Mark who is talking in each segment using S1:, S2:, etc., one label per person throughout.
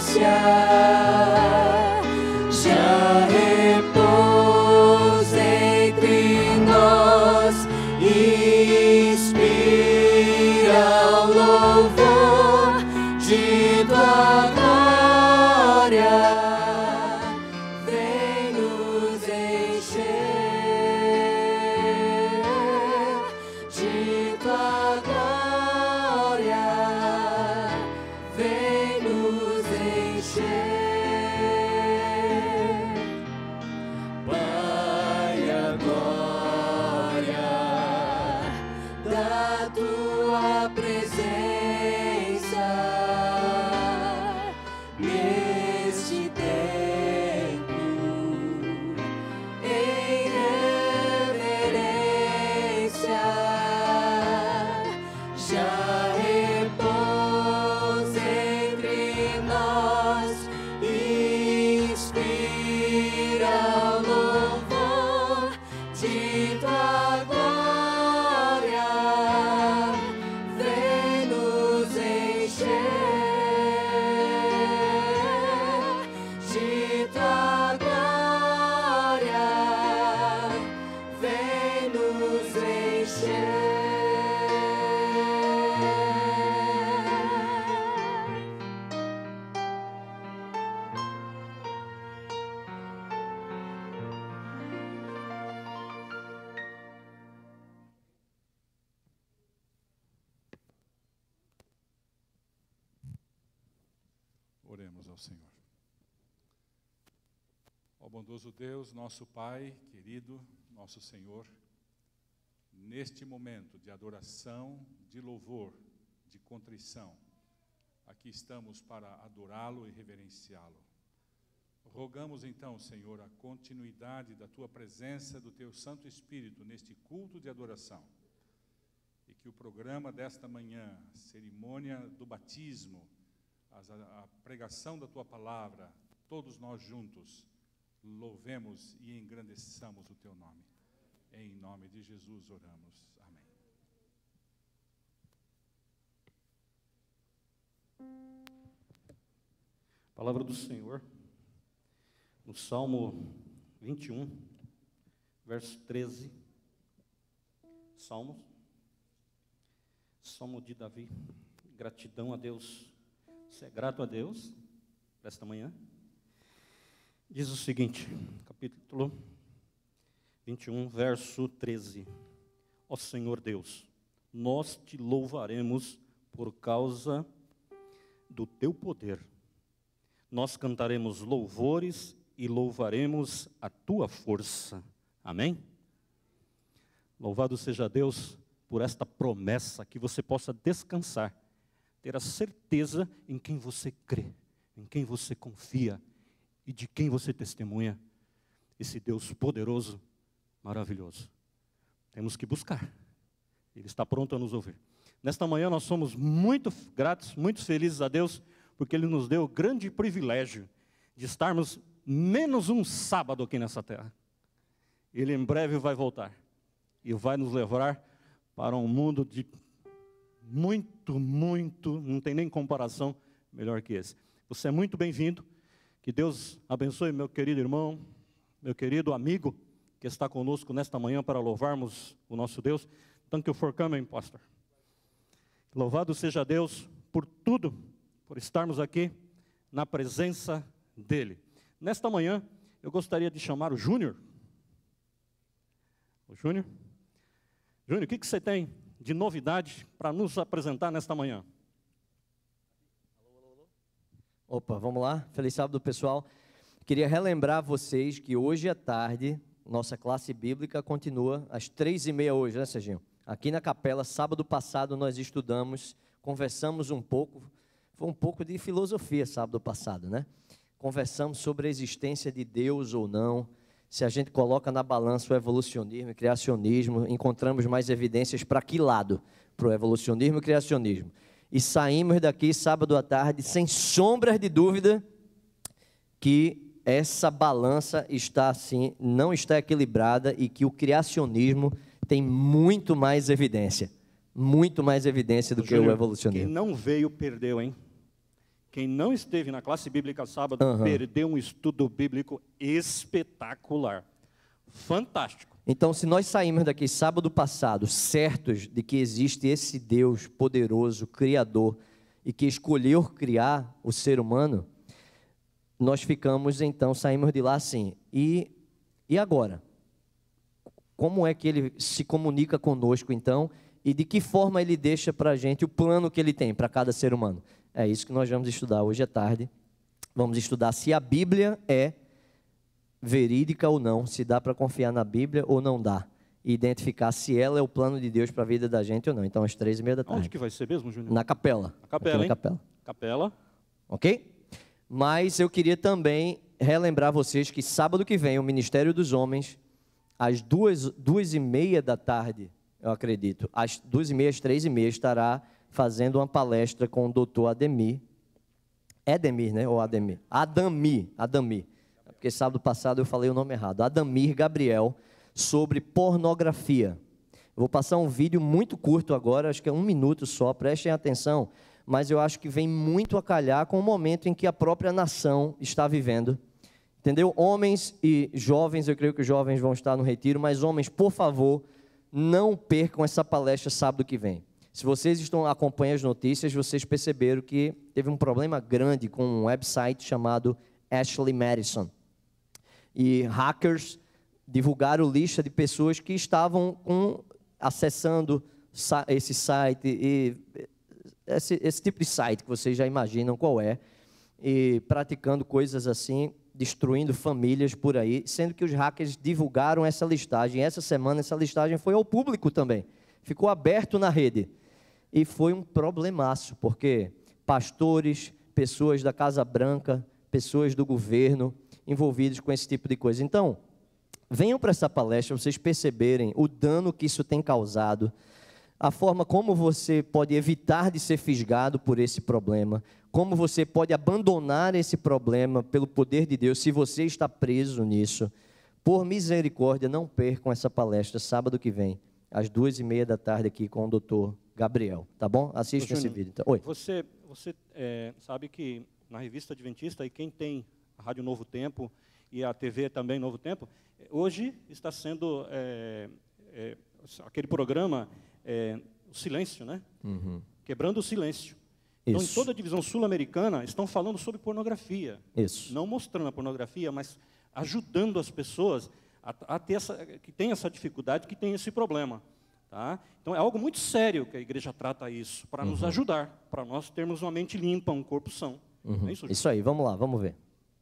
S1: já repousa entre nós, inspira o louvor de tua glória, vem nos encher de tua glória, vem nos encher. Pai, a glória da tua presença neste templo, em reverência, já repousa entre nós, inspira o louvor de tua glória, vem nos encher de tua glória, vem nos encher.
S2: Oremos ao Senhor. Ó bondoso Deus, nosso Pai, querido, nosso Senhor, neste momento de adoração, de louvor, de contrição, aqui estamos para adorá-lo e reverenciá-lo. Rogamos então, Senhor, a continuidade da Tua presença, do Teu Santo Espírito neste culto de adoração, e que o programa desta manhã, a cerimônia do batismo, a pregação da Tua palavra, todos nós juntos, louvemos e engrandeçamos o Teu nome. Em nome de Jesus oramos. Amém.
S3: Palavra do Senhor, no Salmo 21, verso 13. Salmo de Davi. Gratidão a Deus. Você é grato a Deus para esta manhã? Diz o seguinte, capítulo 21, verso 13. Ó Senhor Deus, nós te louvaremos por causa do teu poder. Nós cantaremos louvores e louvaremos a tua força. Amém? Louvado seja Deus por esta promessa, que você possa descansar, ter a certeza em quem você crê, em quem você confia e de quem você testemunha, esse Deus poderoso, maravilhoso. Temos que buscar, Ele está pronto a nos ouvir. Nesta manhã nós somos muito gratos, muito felizes a Deus, porque Ele nos deu o grande privilégio de estarmos menos um sábado aqui nessa terra. Ele em breve vai voltar e vai nos levar para um mundo de muito, não tem nem comparação melhor que esse. Você é muito bem-vindo, que Deus abençoe meu querido irmão, meu querido amigo, que está conosco nesta manhã para louvarmos o nosso Deus. Thank you for coming, pastor. Louvado seja Deus por tudo, por estarmos aqui na presença dEle. Nesta manhã, eu gostaria de chamar o Júnior. O Júnior? Júnior, o que você tem de novidade para nos apresentar nesta manhã?
S4: Opa, vamos lá? Feliz sábado, pessoal. Queria relembrar vocês que hoje à tarde, nossa classe bíblica continua às 3h30 hoje, né, Serginho? Aqui na capela, sábado passado, nós estudamos, conversamos um pouco, foi um pouco de filosofia sábado passado, né? Conversamos sobre a existência de Deus ou não, se a gente coloca na balança o evolucionismo e o criacionismo, encontramos mais evidências para que lado? Para o evolucionismo e o criacionismo. E saímos daqui sábado à tarde, sem sombras de dúvida, que essa balança está assim, não está equilibrada e que o criacionismo tem muito mais evidência do que o evolucionismo.
S3: Quem não veio, perdeu, hein? Quem não esteve na classe bíblica sábado perdeu um estudo bíblico espetacular. Fantástico.
S4: Então, se nós saímos daqui sábado passado certos de que existe esse Deus poderoso, criador, e que escolheu criar o ser humano, nós ficamos, então, saímos de lá assim. E agora? Como é que ele se comunica conosco, então, e de que forma ele deixa para a gente o plano que ele tem para cada ser humano? É isso que nós vamos estudar hoje à tarde. Vamos estudar se a Bíblia é verídica ou não, se dá para confiar na Bíblia ou não dá. E identificar se ela é o plano de Deus para a vida da gente ou não. Então, às 3h30 da tarde.
S3: Onde que vai ser mesmo, Júnior?
S4: Na capela.
S3: Na capela, hein?
S4: Na capela.
S3: Capela.
S4: Ok? Mas eu queria também relembrar vocês que sábado que vem o Ministério dos Homens, às 2h30 da tarde, eu acredito, às 2h30, às 3h30, estará fazendo uma palestra com o doutor Ademir. Edemir, né? Ou Ademir? Adamir. Porque sábado passado eu falei o nome errado. Adamir Gabriel, sobre pornografia. Eu vou passar um vídeo muito curto agora, acho que é 1 minuto só, prestem atenção, mas eu acho que vem muito a calhar com o momento em que a própria nação está vivendo. Entendeu? Homens e jovens, eu creio que os jovens vão estar no retiro, mas homens, por favor, não percam essa palestra sábado que vem. Se vocês acompanhando as notícias, vocês perceberam que teve um problema grande com um website chamado Ashley Madison. E hackers divulgaram lista de pessoas que estavam acessando esse site, e esse tipo de site que vocês já imaginam qual é, e praticando coisas assim, destruindo famílias por aí, sendo que os hackers divulgaram essa listagem. Essa semana essa listagem foi ao público também, ficou aberto na rede. E foi um problemaço, porque pastores, pessoas da Casa Branca, pessoas do governo envolvidos com esse tipo de coisa. Então, venham para essa palestra para vocês perceberem o dano que isso tem causado, a forma como você pode evitar de ser fisgado por esse problema, como você pode abandonar esse problema pelo poder de Deus, se você está preso nisso. Por misericórdia, não percam essa palestra sábado que vem, às 2h30 da tarde aqui com o doutor Gabriel, tá bom? Assista esse vídeo. Então. Oi.
S3: Você sabe que na revista Adventista, e quem tem a Rádio Novo Tempo e a TV também Novo Tempo, hoje está sendo aquele programa, o Silêncio, né? Quebrando o Silêncio. Então, em toda a divisão sul-americana, estão falando sobre pornografia.
S4: Isso.
S3: Não mostrando a pornografia, mas ajudando as pessoas a ter que tem essa dificuldade, que tem esse problema. Tá? Então, é algo muito sério que a igreja trata isso, para nos ajudar, para nós termos uma mente limpa, um corpo são. É
S4: isso aí, vamos lá, vamos ver.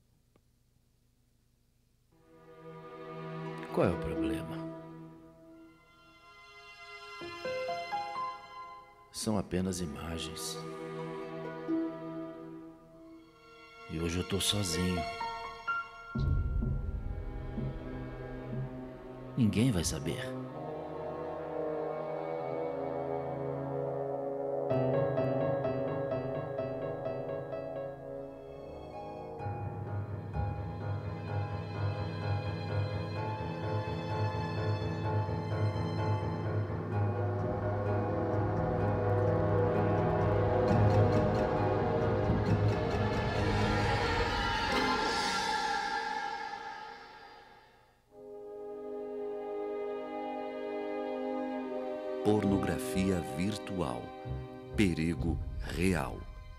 S5: Qual é o problema? São apenas imagens. E hoje eu estou sozinho. Ninguém vai saber.
S6: Pornografia virtual. Perigo real.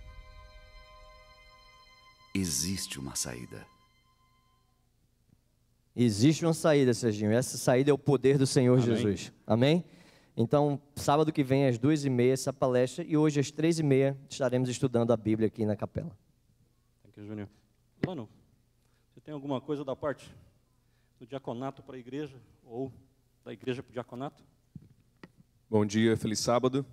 S6: Existe uma saída.
S4: Existe uma saída, Serginho. Essa saída é o poder do Senhor Jesus. Amém? Então, sábado que vem, às 2h30, essa palestra. E hoje, às 3h30, estaremos estudando a Bíblia aqui na capela.
S3: Thank you, Júnior. Lano, você tem alguma coisa da parte do diaconato para a igreja? Ou da igreja para o diaconato?
S7: Bom dia, feliz sábado.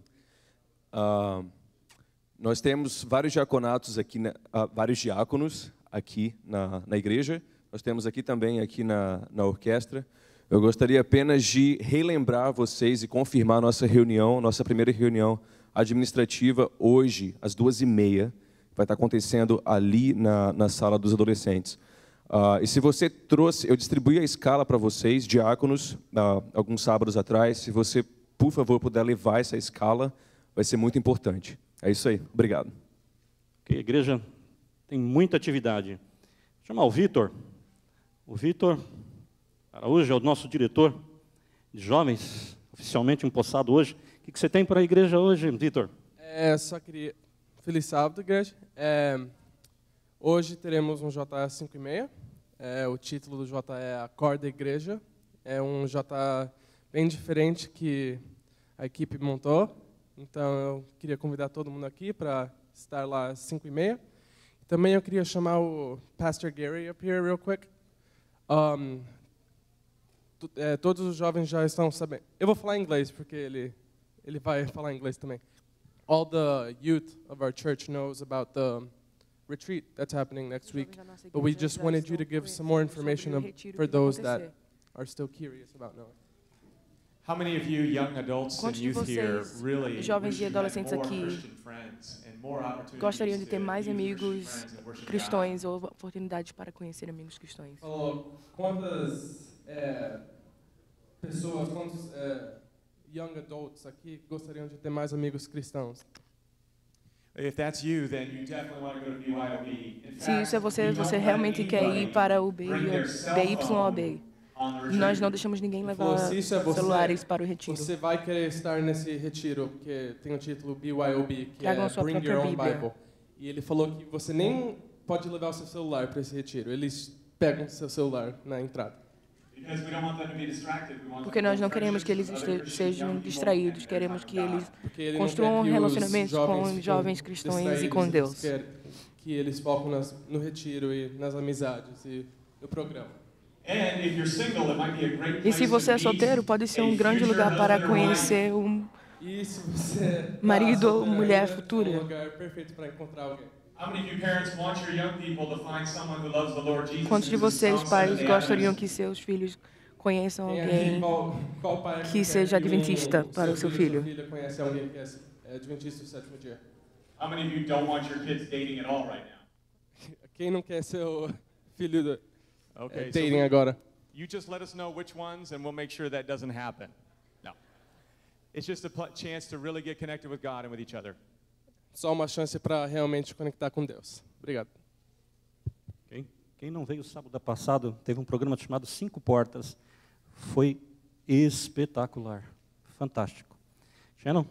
S7: Nós temos vários diaconatos aqui, vários diáconos aqui na igreja. Nós temos aqui também aqui na orquestra. Eu gostaria apenas de relembrar vocês e confirmar nossa reunião, nossa primeira reunião administrativa hoje, às 2h30. Vai estar acontecendo ali na sala dos adolescentes. E se você trouxe, eu distribuí a escala para vocês, diáconos, alguns sábados atrás. Se você, por favor, puder levar essa escala, vai ser muito importante. É isso aí. Obrigado.
S3: Okay, igreja, tem muita atividade. Vou chamar o Vitor. O Vitor Araújo é o nosso diretor de jovens, oficialmente empossado hoje. O que você tem para a igreja hoje, Vitor?
S8: Só queria... Feliz sábado, igreja. Hoje teremos um JA 5h30. O título do JA é Acorda Igreja. É um JA bem diferente que a equipe montou. Então, eu queria convidar todo mundo aqui para estar lá às 5h30. Também eu queria chamar o Pastor Gary up here real quick. Todos os jovens já estão sabendo. Eu vou falar em inglês, porque ele vai falar em inglês também. All the youth of our church knows about the retreat that's happening next week, but we just wanted you to give some more information for those that are still curious about knowing.
S9: How many of you young adults and
S10: Quantos de
S9: youth here
S10: vocês,
S9: really
S10: jovens e
S9: wish you had
S10: adolescentes
S9: more
S10: aqui,
S9: Christian friends and more opportunities
S10: gostariam de ter
S9: to
S10: mais
S9: meet
S10: amigos
S9: Christian friends and worship
S10: cristãos ou oportunidades para conhecer amigos cristãos?
S8: Falou quantas pessoas, quantos young adults aqui gostariam de ter mais amigos cristãos?
S9: God? If that's you, then you definitely want to go to BYOB. In
S10: Se
S9: fact,
S10: isso é você,
S9: we don't
S10: você
S9: let
S10: realmente quer
S9: anybody
S10: ir para o
S9: bring their cell
S10: BYOB.
S9: phone on the
S10: E
S9: retreat.
S10: nós não deixamos ninguém levar
S8: Falou, se isso é você,
S10: celulares para o retiro.
S8: Você vai querer estar nesse retiro, porque tem o título BYOB, que
S10: Tragam
S8: é
S10: a sua
S8: Bring
S10: própria
S8: Your Own
S10: Bíblia.
S8: Bible. E ele falou que você nem pode levar o seu celular para esse retiro. Eles pegam o seu celular na entrada.
S9: Because we don't want them to be distracted. We want
S10: Porque
S9: them to
S10: nós não
S9: build
S10: queremos que eles
S9: friendships with other Christian
S10: sejam
S9: young people
S10: distraídos,
S9: and
S10: queremos que eles
S8: Porque ele
S10: construam
S8: não quer que os
S10: relacionamentos com
S8: jovens
S10: os
S8: fiquem
S10: jovens cristãos e
S8: distraídos,
S10: com
S8: eles
S10: Deus.
S8: querem que eles focam no retiro e nas amizades e no programa.
S9: And if you're single, it might be a great
S10: E
S9: place
S10: se você é
S9: to meet
S10: solteiro, pode ser
S9: a
S10: um grande
S9: future
S10: lugar para
S9: husband or wife.
S10: conhecer um
S8: E se você
S10: marido ou
S8: solteiro
S10: mulher
S8: ainda,
S10: futura.
S8: é um lugar perfeito para encontrar alguém.
S9: How many of you parents want your young people to find someone who loves the Lord Jesus?
S10: Quantos de
S9: and is
S10: vocês,
S9: on
S10: pais,
S9: Sunday
S10: gostariam
S9: afternoons?
S10: que seus filhos conheçam
S8: Quem aqui,
S10: alguém?
S8: qual pai aqui
S10: que
S8: quer
S10: seja
S8: que
S10: adventista para o seu filho?
S8: Sua filha conhece alguém que é adventista do sétimo dia?
S9: How many of you don't want your kids dating at all right now?
S8: Quem não quer seu filho
S9: Okay,
S8: dating agora?
S9: You just let us know which ones, and we'll make sure that doesn't happen. No. It's just a chance to really get connected with God and with each other.
S8: Só uma chance para realmente conectar com Deus. Obrigado.
S3: Quem não veio sábado passado, teve um programa chamado 5 Portas. Foi espetacular. Fantástico. Shannon?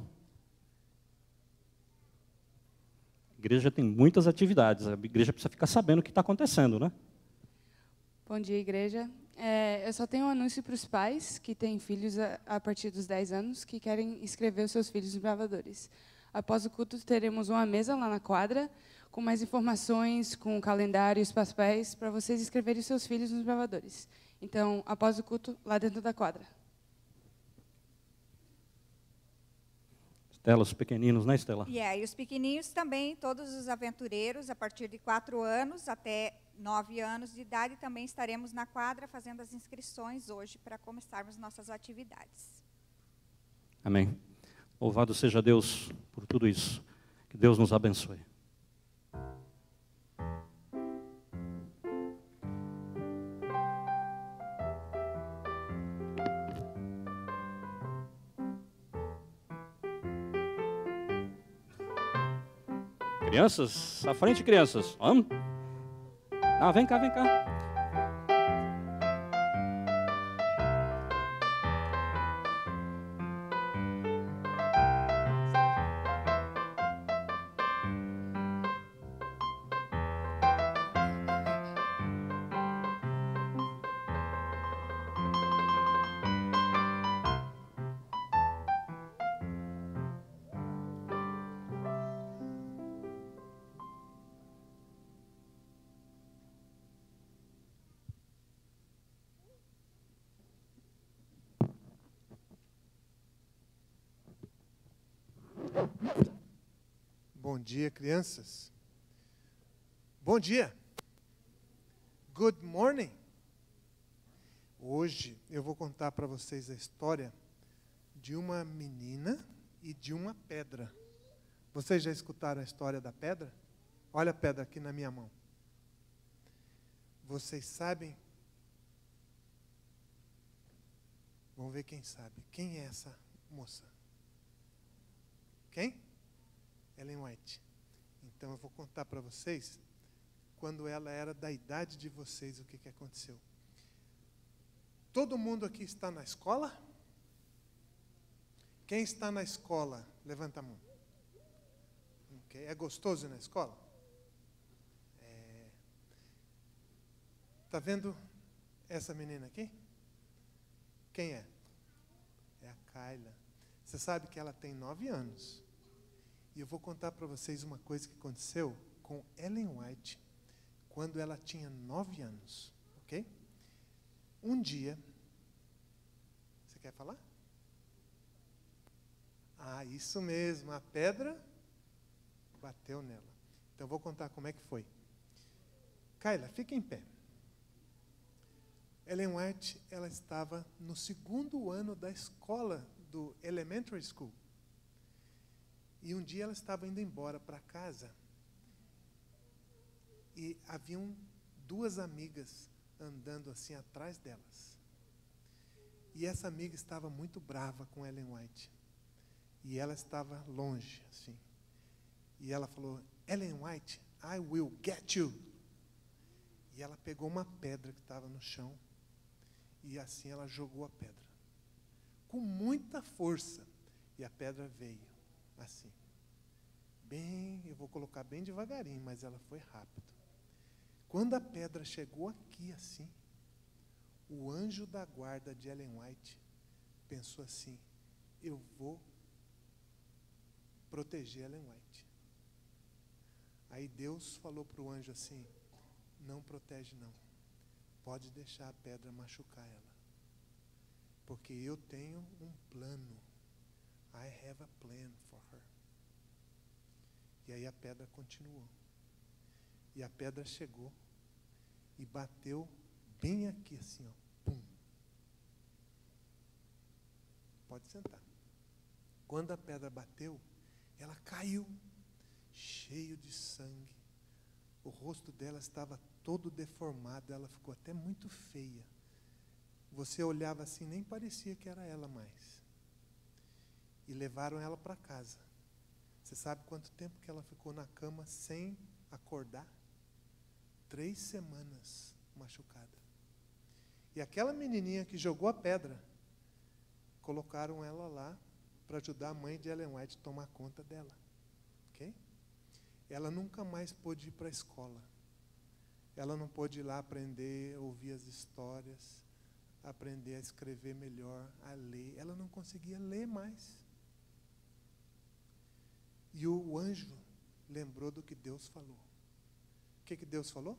S3: A igreja tem muitas atividades. A igreja precisa ficar sabendo o que está acontecendo, né?
S11: Bom dia, igreja. Eu só tenho um anúncio para os pais que têm filhos a partir dos 10 anos que querem inscrever os seus filhos nos bravadores. Após o culto, teremos uma mesa lá na quadra com mais informações, com o calendário e os papéis para vocês inscreverem os seus filhos nos bravadores. Então, após o culto, lá dentro da quadra.
S3: Estela, os pequeninos, né, Estela?
S12: E os pequenininhos também, todos os aventureiros, a partir de 4 anos até 9 anos de idade, também estaremos na quadra fazendo as inscrições hoje para começarmos nossas atividades.
S3: Amém. Louvado seja Deus por tudo isso. Que Deus nos abençoe. Crianças, à frente, crianças. Vamos? Não, vem cá, vem cá.
S13: Bom dia, crianças. Bom dia. Good morning. Hoje eu vou contar para vocês a história de uma menina e de uma pedra. Vocês já escutaram a história da pedra? Olha a pedra aqui na minha mão. Vocês sabem? Vamos ver quem sabe. Quem é essa moça? Quem? Ellen White. Então eu vou contar para vocês quando ela era da idade de vocês, o que aconteceu. Todo mundo aqui está na escola? Quem está na escola? Levanta a mão. Okay. É gostoso ir na escola? Está vendo essa menina aqui? Quem é? É a Kayla. Você sabe que ela tem 9 anos. E eu vou contar para vocês uma coisa que aconteceu com Ellen White quando ela tinha 9 anos. Ok? Um dia... Você quer falar? Ah, isso mesmo. A pedra bateu nela. Então, eu vou contar como é que foi. Kayla, fica em pé. Ellen White, ela estava no 2º ano da escola do Elementary School. E um dia ela estava indo embora para casa. E haviam 2 amigas andando assim atrás delas. E essa amiga estava muito brava com Ellen White. E ela estava longe, assim. E ela falou, Ellen White, I will get you. E ela pegou uma pedra que estava no chão. E assim ela jogou a pedra. Com muita força. E a pedra veio, assim. Eu vou colocar bem devagarinho, mas ela foi rápido. Quando a pedra chegou aqui, assim, o anjo da guarda de Ellen White pensou assim, eu vou proteger Ellen White. Aí Deus falou para o anjo assim, não protege não. Pode deixar a pedra machucar ela. Porque eu tenho um plano. I have a plan for her. E aí a pedra continuou. E a pedra chegou e bateu bem aqui assim, ó. Pum. Pode sentar. Quando a pedra bateu, ela caiu, cheio de sangue. O rosto dela estava todo deformado, ela ficou até muito feia. Você olhava assim, nem parecia que era ela mais. E levaram ela para casa. Você sabe quanto tempo que ela ficou na cama sem acordar? 3 semanas machucada. E aquela menininha que jogou a pedra, colocaram ela lá para ajudar a mãe de Ellen White a tomar conta dela. Ok? Ela nunca mais pôde ir para a escola. Ela não pôde ir lá aprender, ouvir as histórias, aprender a escrever melhor, a ler. Ela não conseguia ler mais. E o anjo lembrou do que Deus falou. O que Deus falou?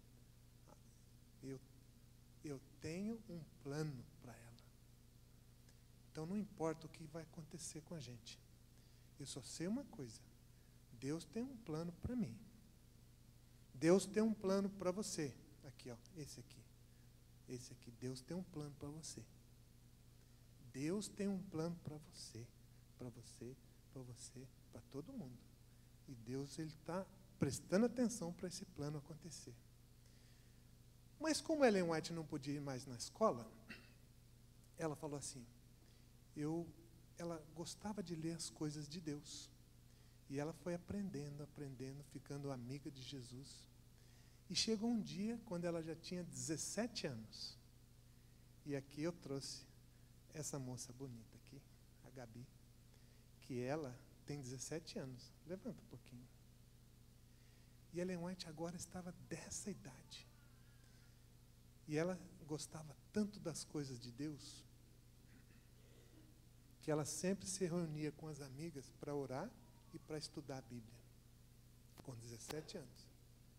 S13: Eu tenho um plano para ela. Então não importa o que vai acontecer com a gente. Eu só sei uma coisa. Deus tem um plano para mim. Deus tem um plano para você. Aqui, ó, esse aqui. Esse aqui. Deus tem um plano para você. Deus tem um plano para você. Para você, para você, para todo mundo. E Deus, Ele está prestando atenção para esse plano acontecer. Mas como Ellen White não podia ir mais na escola, ela falou assim, ela gostava de ler as coisas de Deus. E ela foi aprendendo, ficando amiga de Jesus. E chegou um dia, quando ela já tinha 17 anos. E aqui eu trouxe essa moça bonita aqui, a Gabi, que ela tem 17 anos. Levanta um pouquinho. E Ellen White agora estava dessa idade. E ela gostava tanto das coisas de Deus, que ela sempre se reunia com as amigas para orar e para estudar a Bíblia, com 17 anos.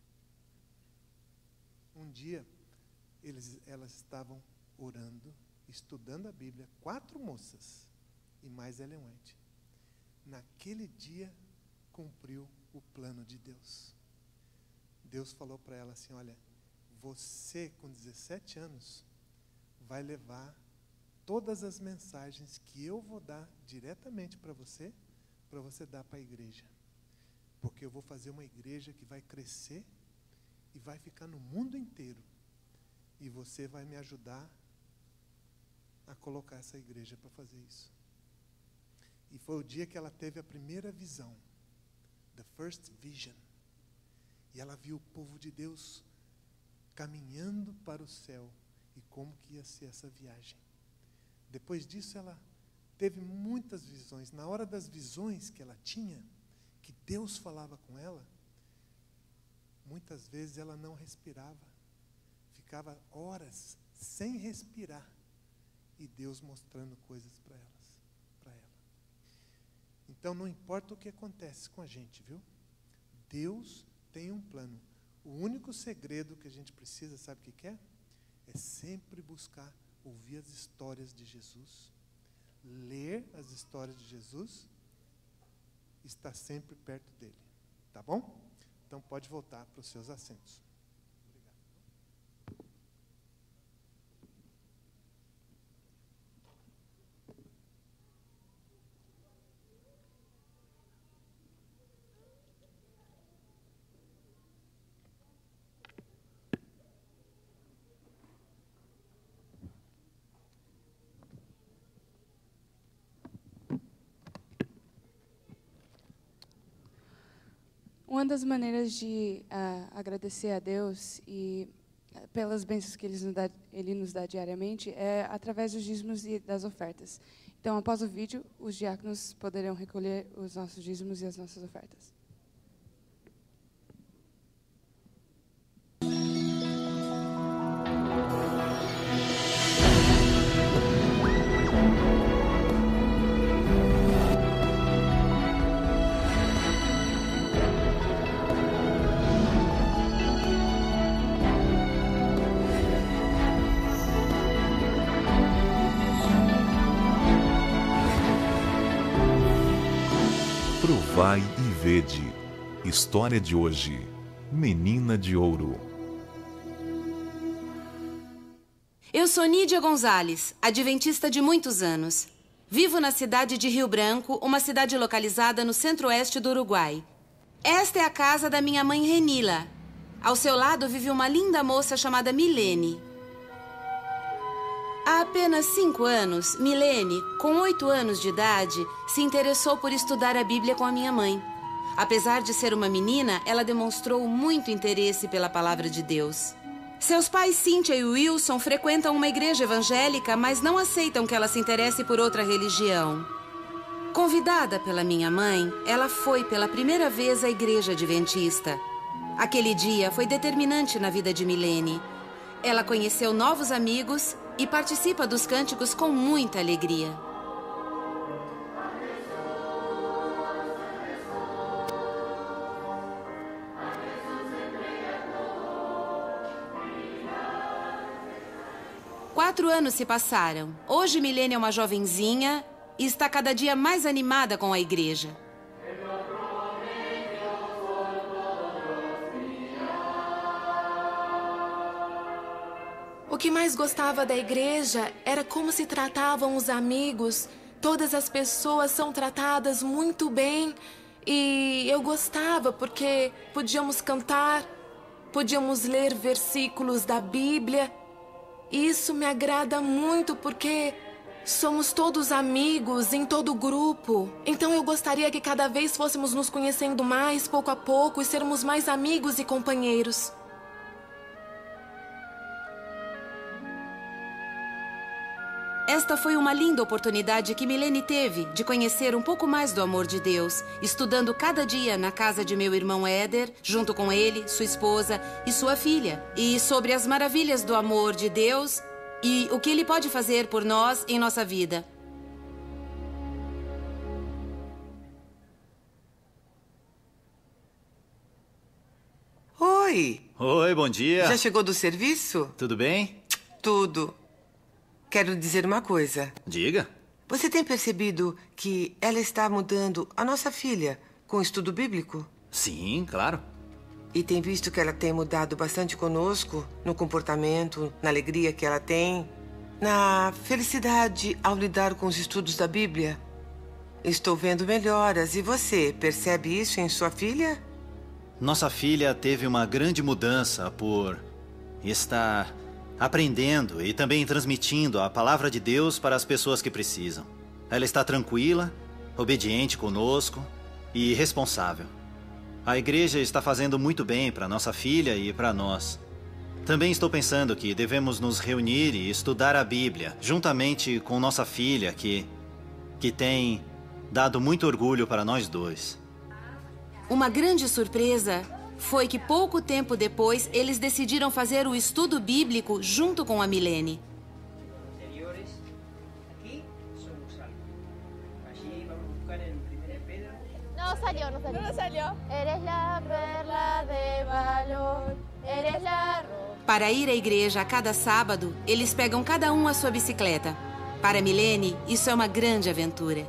S13: Um dia, elas estavam orando, estudando a Bíblia, 4 moças e mais Ellen White. Naquele dia, cumpriu o plano de Deus. Deus falou para ela assim, olha, você com 17 anos vai levar todas as mensagens que eu vou dar diretamente para você dar para a igreja. Porque eu vou fazer uma igreja que vai crescer e vai ficar no mundo inteiro. E você vai me ajudar a colocar essa igreja para fazer isso. E foi o dia que ela teve a primeira visão. The first vision. E E ela viu o povo de Deus caminhando para o céu e como que ia ser essa viagem. Depois disso, ela teve muitas visões. Na hora das visões que ela tinha, que Deus falava com ela, muitas vezes ela não respirava. Ficava horas sem respirar. E Deus mostrando coisas para ela. Então, não importa o que acontece com a gente, viu? Deus tem um plano. O único segredo que a gente precisa, sabe o que é? É sempre buscar ouvir as histórias de Jesus, ler as histórias de Jesus, estar sempre perto dele. Tá bom? Então, pode voltar para os seus assentos.
S11: Uma das maneiras de agradecer a Deus e pelas bênçãos que Ele nos dá diariamente é através dos dízimos e das ofertas. Então, após o vídeo, os diáconos poderão recolher os nossos dízimos e as nossas ofertas.
S14: Provai e vede. História de hoje. Menina de Ouro.
S15: Eu sou Nídia Gonzalez, adventista de muitos anos. Vivo na cidade de Rio Branco, uma cidade localizada no centro-oeste do Uruguai. Esta é a casa da minha mãe Renila. Ao seu lado vive uma linda moça chamada Milene. Há apenas 5 anos, Milene, com 8 anos de idade, se interessou por estudar a Bíblia com a minha mãe. Apesar de ser uma menina, ela demonstrou muito interesse pela palavra de Deus. Seus pais, Cynthia e Wilson, frequentam uma igreja evangélica, mas não aceitam que ela se interesse por outra religião. Convidada pela minha mãe, ela foi pela primeira vez à igreja adventista. Aquele dia foi determinante na vida de Milene. Ela conheceu novos amigos e participa dos cânticos com muita alegria. Quatro anos se passaram. Hoje Milene é uma jovenzinha e está cada dia mais animada com a igreja.
S16: O que mais gostava da igreja era como se tratavam os amigos. Todas as pessoas são tratadas muito bem. E eu gostava porque podíamos cantar, podíamos ler versículos da Bíblia. Isso me agrada muito porque somos todos amigos em todo o grupo. Então eu gostaria que cada vez fôssemos nos conhecendo mais, pouco a pouco, e sermos mais amigos e companheiros.
S15: Esta foi uma linda oportunidade que Milene teve de conhecer um pouco mais do amor de Deus, estudando cada dia na casa de meu irmão Éder, junto com ele, sua esposa e sua filha, e sobre as maravilhas do amor de Deus e o que Ele pode fazer por nós em nossa vida.
S17: Oi!
S18: Oi, bom dia.
S17: Já chegou do serviço?
S18: Tudo bem?
S17: Tudo. Quero dizer uma coisa.
S18: Diga.
S17: Você tem percebido que ela está mudando a nossa filha com o estudo bíblico?
S18: Sim, claro.
S17: E tem visto que ela tem mudado bastante conosco, no comportamento, na alegria que ela tem, na felicidade ao lidar com os estudos da Bíblia? Estou vendo melhoras. E você, percebe isso em sua filha?
S18: Nossa filha teve uma grande mudança por estar aprendendo e também transmitindo a palavra de Deus para as pessoas que precisam. Ela está tranquila, obediente conosco e responsável. A igreja está fazendo muito bem para nossa filha e para nós. Também estou pensando que devemos nos reunir e estudar a Bíblia, juntamente com nossa filha, que tem dado muito orgulho para nós dois.
S15: Uma grande surpresa foi que pouco tempo depois eles decidiram fazer o estudo bíblico junto com a Milene.
S19: No salió. No salió. Eres la perla de valor. Eres la rosa.
S15: Para ir à igreja a cada sábado, eles pegam cada um a sua bicicleta. Para Milene, isso é uma grande aventura.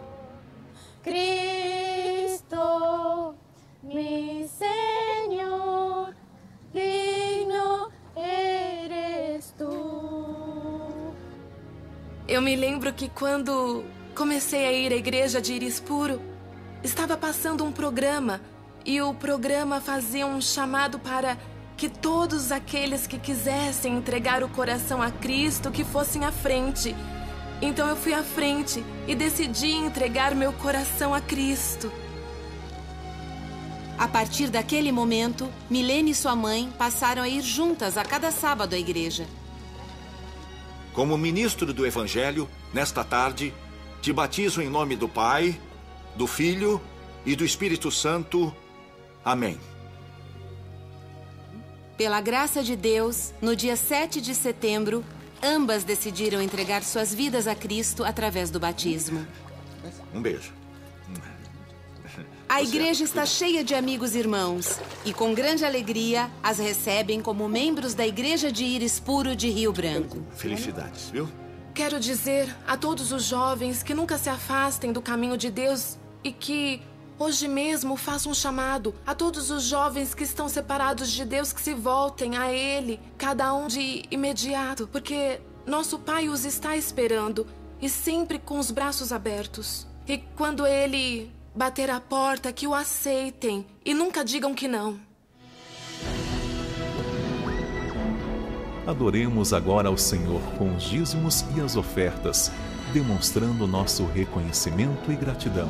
S19: Cristo, mi Señor, digno eres tu.
S16: Eu me lembro que quando comecei a ir à igreja de Íris Puro, estava passando um programa e o programa fazia um chamado para que todos aqueles que quisessem entregar o coração a Cristo que fossem à frente. Então eu fui à frente e decidi entregar meu coração a Cristo.
S15: A partir daquele momento, Milene e sua mãe passaram a ir juntas a cada sábado à igreja.
S20: Como ministro do Evangelho, nesta tarde, te batizo em nome do Pai, do Filho e do Espírito Santo. Amém.
S15: Pela graça de Deus, no dia 7 de setembro, ambas decidiram entregar suas vidas a Cristo através do batismo.
S20: Um beijo.
S15: A igreja está cheia de amigos irmãos e, com grande alegria, as recebem como membros da Igreja de Íris Puro de Rio Branco.
S20: Felicidades, viu?
S16: Quero dizer a todos os jovens que nunca se afastem do caminho de Deus e que hoje mesmo façam um chamado a todos os jovens que estão separados de Deus, que se voltem a Ele, cada um de imediato, porque nosso Pai os está esperando e sempre com os braços abertos. E quando Ele bater a porta, que o aceitem e nunca digam que não.
S14: Adoremos agora ao Senhor com os dízimos e as ofertas, demonstrando nosso reconhecimento e gratidão.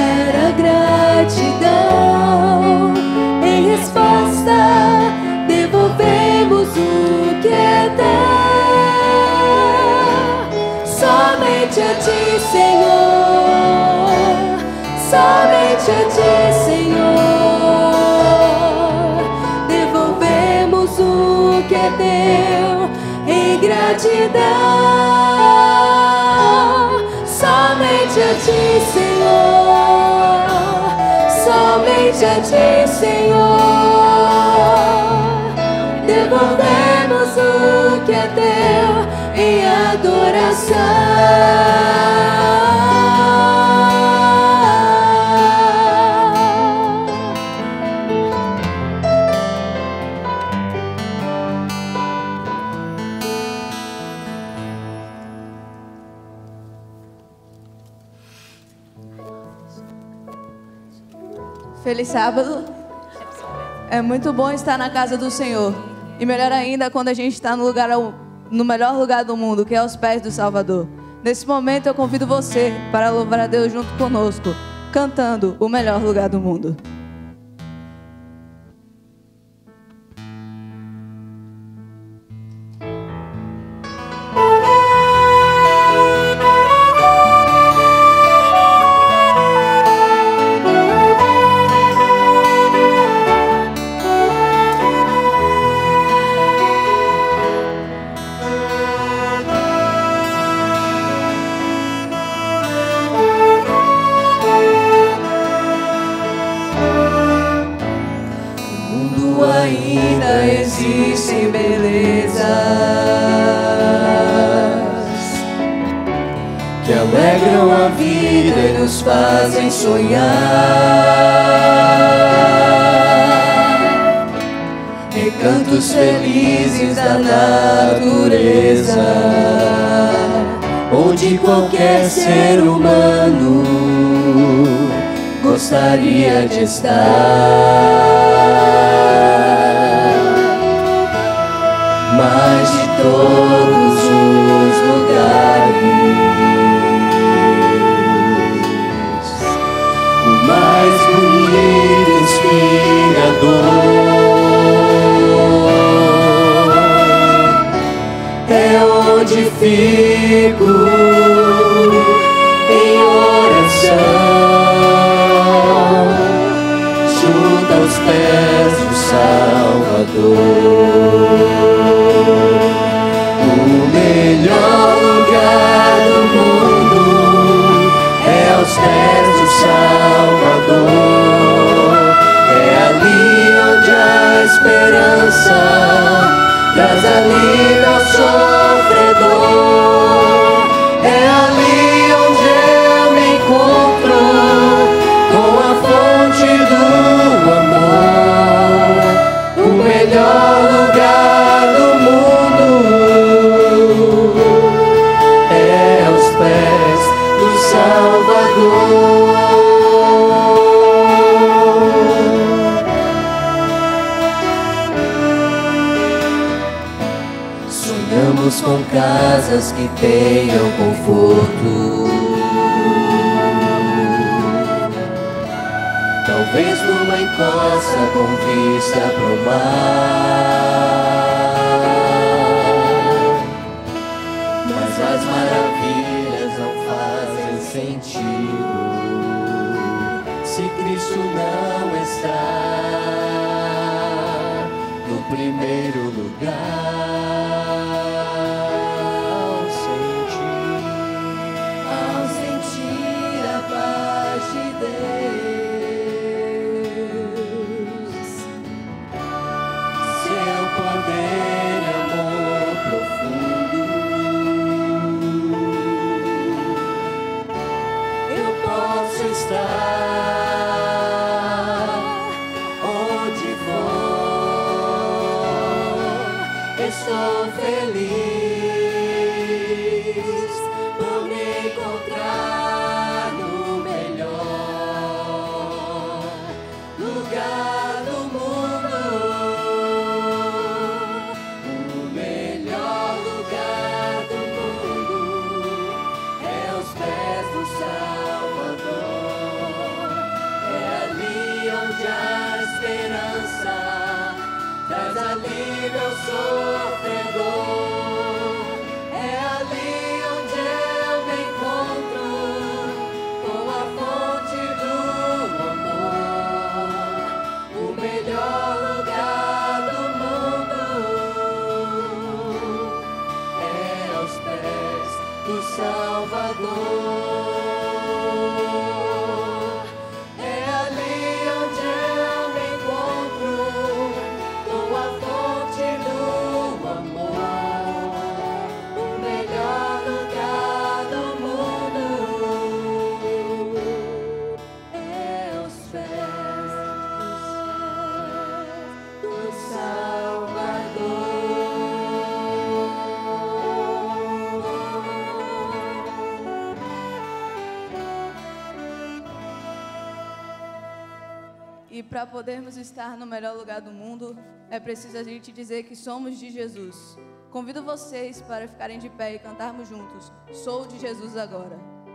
S1: era gratidão. Em resposta, devolvemos o que é teu. Somente a ti, Senhor. Somente a ti, Senhor. Devolvemos o que é teu em gratidão. Somente a ti, Senhor. Somente a ti, Senhor. Devolvemos o que é teu em
S21: Feliz sábado. É muito bom estar na casa do Senhor. E melhor ainda quando a gente está no melhor lugar do mundo, que é aos pés do Salvador. Nesse momento eu convido você para louvar a Deus junto conosco, cantando o melhor lugar do mundo. ainda existem belezas que alegram a vida e nos fazem sonhar. Recantos felizes da natureza, onde qualquer ser humano gostaria de estar. Mas de todos os lugares, o mais bonito e inspirador é onde fico em oração, junto aos pés do Salvador. O melhor lugar do mundo é aos pés do Salvador. É ali onde a esperança traz alívio ao sofredor. É ali onde eu me encontro com a fonte do amor. O melhor lugar do mundo é aos pés do Salvador. Sonhamos com casas que tenham conforto, talvez numa encosta com vista pro mar. Mas as maravilhas não fazem sentido se Cristo não está no primeiro lugar. Ao sentir a paz de Deus, seu poder e amor profundo, eu posso estar onde for. Estou feliz por me encontrar no melhor lugar do mundo. O melhor lugar do mundo é aos pés do Salvador.
S1: sofredor. É ali onde eu me encontro com a fonte do amor, o melhor lugar do mundo é aos pés do Salvador.
S21: E para podermos estar no melhor lugar do mundo, é preciso a gente dizer que somos de Jesus. Convido vocês para ficarem de pé e cantarmos juntos. Sou de Jesus agora.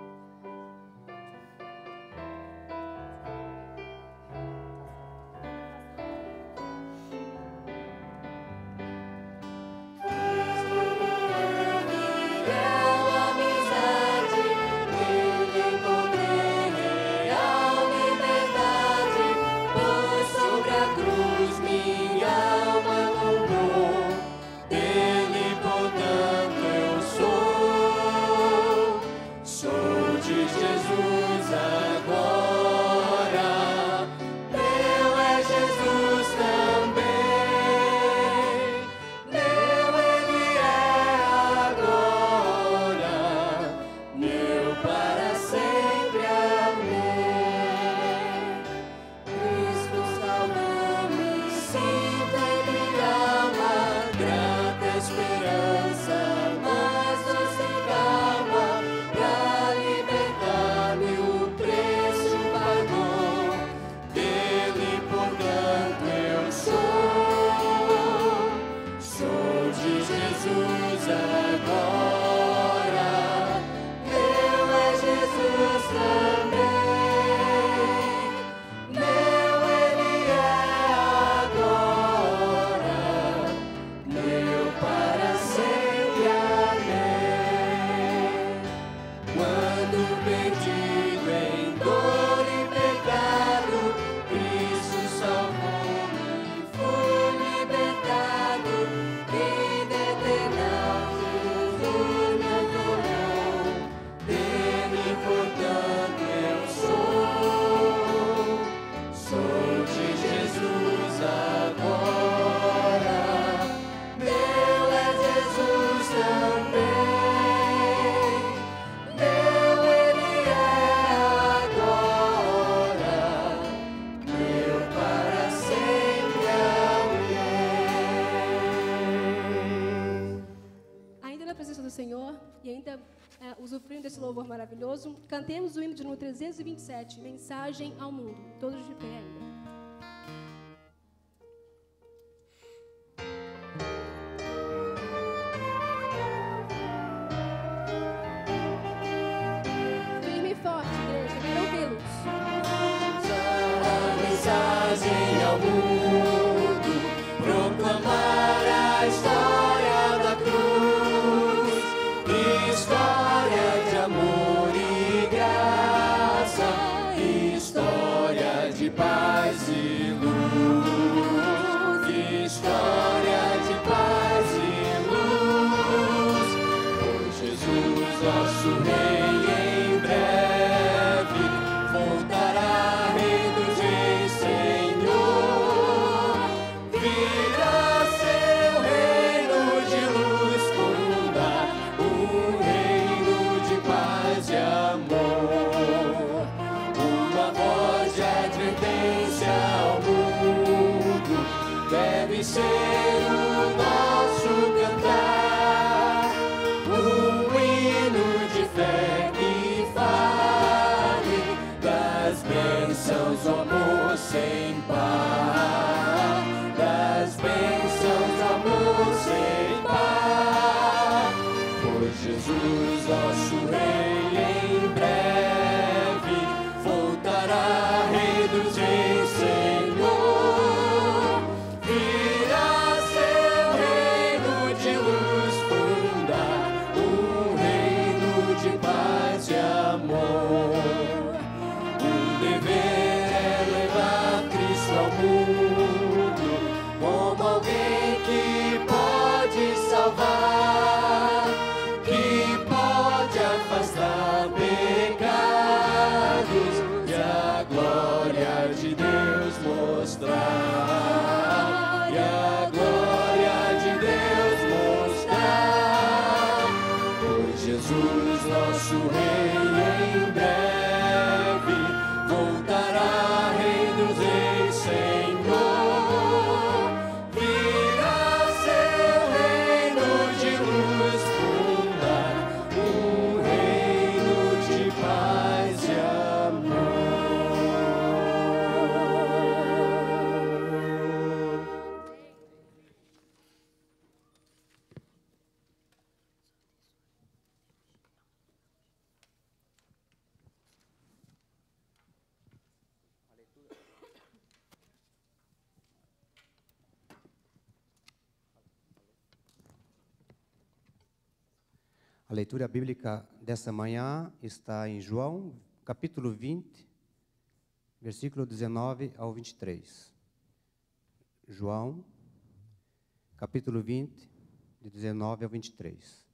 S2: Usufruindo desse louvor maravilhoso, cantemos o hino de número 327, Mensagem ao Mundo. Todos de pé ainda. Firme e forte, igreja, quero ouvi-los.
S1: A mensagem ao mundo, proclamar a história da cruz, história de amor e graça, história de paz e luz, história de paz e luz. Pois Jesus, nosso Rei, em breve voltará, Rei dos Reis, Senhor. Virá seu reino de luz fundar, um reino de paz e amor. Uma voz de advertência ao mundo deve ser o nosso cantar, um hino de fé que fale das bênçãos do amor sem par, das bênçãos do amor sem par. Pois Jesus, nosso Rei, em breve voltará, Rei dos Reis, Senhor. Virá seu reino dever é levar Cristo ao mundo como alguém que pode salvar, que pode afastar pecados e a glória de Deus mostrar, e a glória de Deus mostrar, pois Jesus, nosso Rei, em breve voltará, Rei dos Reis, Senhor, virá seu reino de luz fundar, um reino de paz e amor.
S5: A leitura bíblica dessa manhã está em João, capítulo 20, versículo 19 ao 23. João, capítulo 20, de 19 ao 23.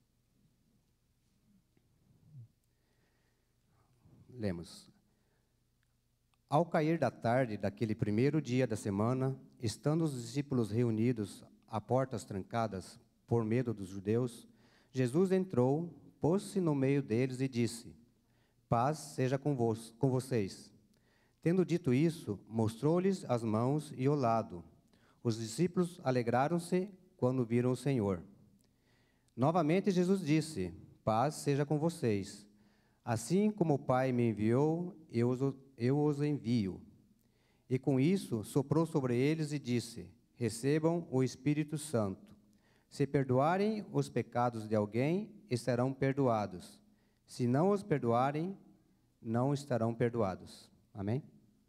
S5: Lemos. Ao cair da tarde daquele primeiro dia da semana, estando os discípulos reunidos a portas trancadas por medo dos judeus, Jesus entrou, pôs-se no meio deles e disse: Paz seja com vocês. Tendo dito isso, mostrou-lhes as mãos e o lado. Os discípulos alegraram-se quando viram o Senhor. Novamente Jesus disse: Paz seja com vocês. Assim como o Pai me enviou, eu os envio. E com isso soprou sobre eles e disse: Recebam o Espírito Santo. Se perdoarem os pecados de alguém, estarão perdoados. Se não os perdoarem, não estarão perdoados. Amém?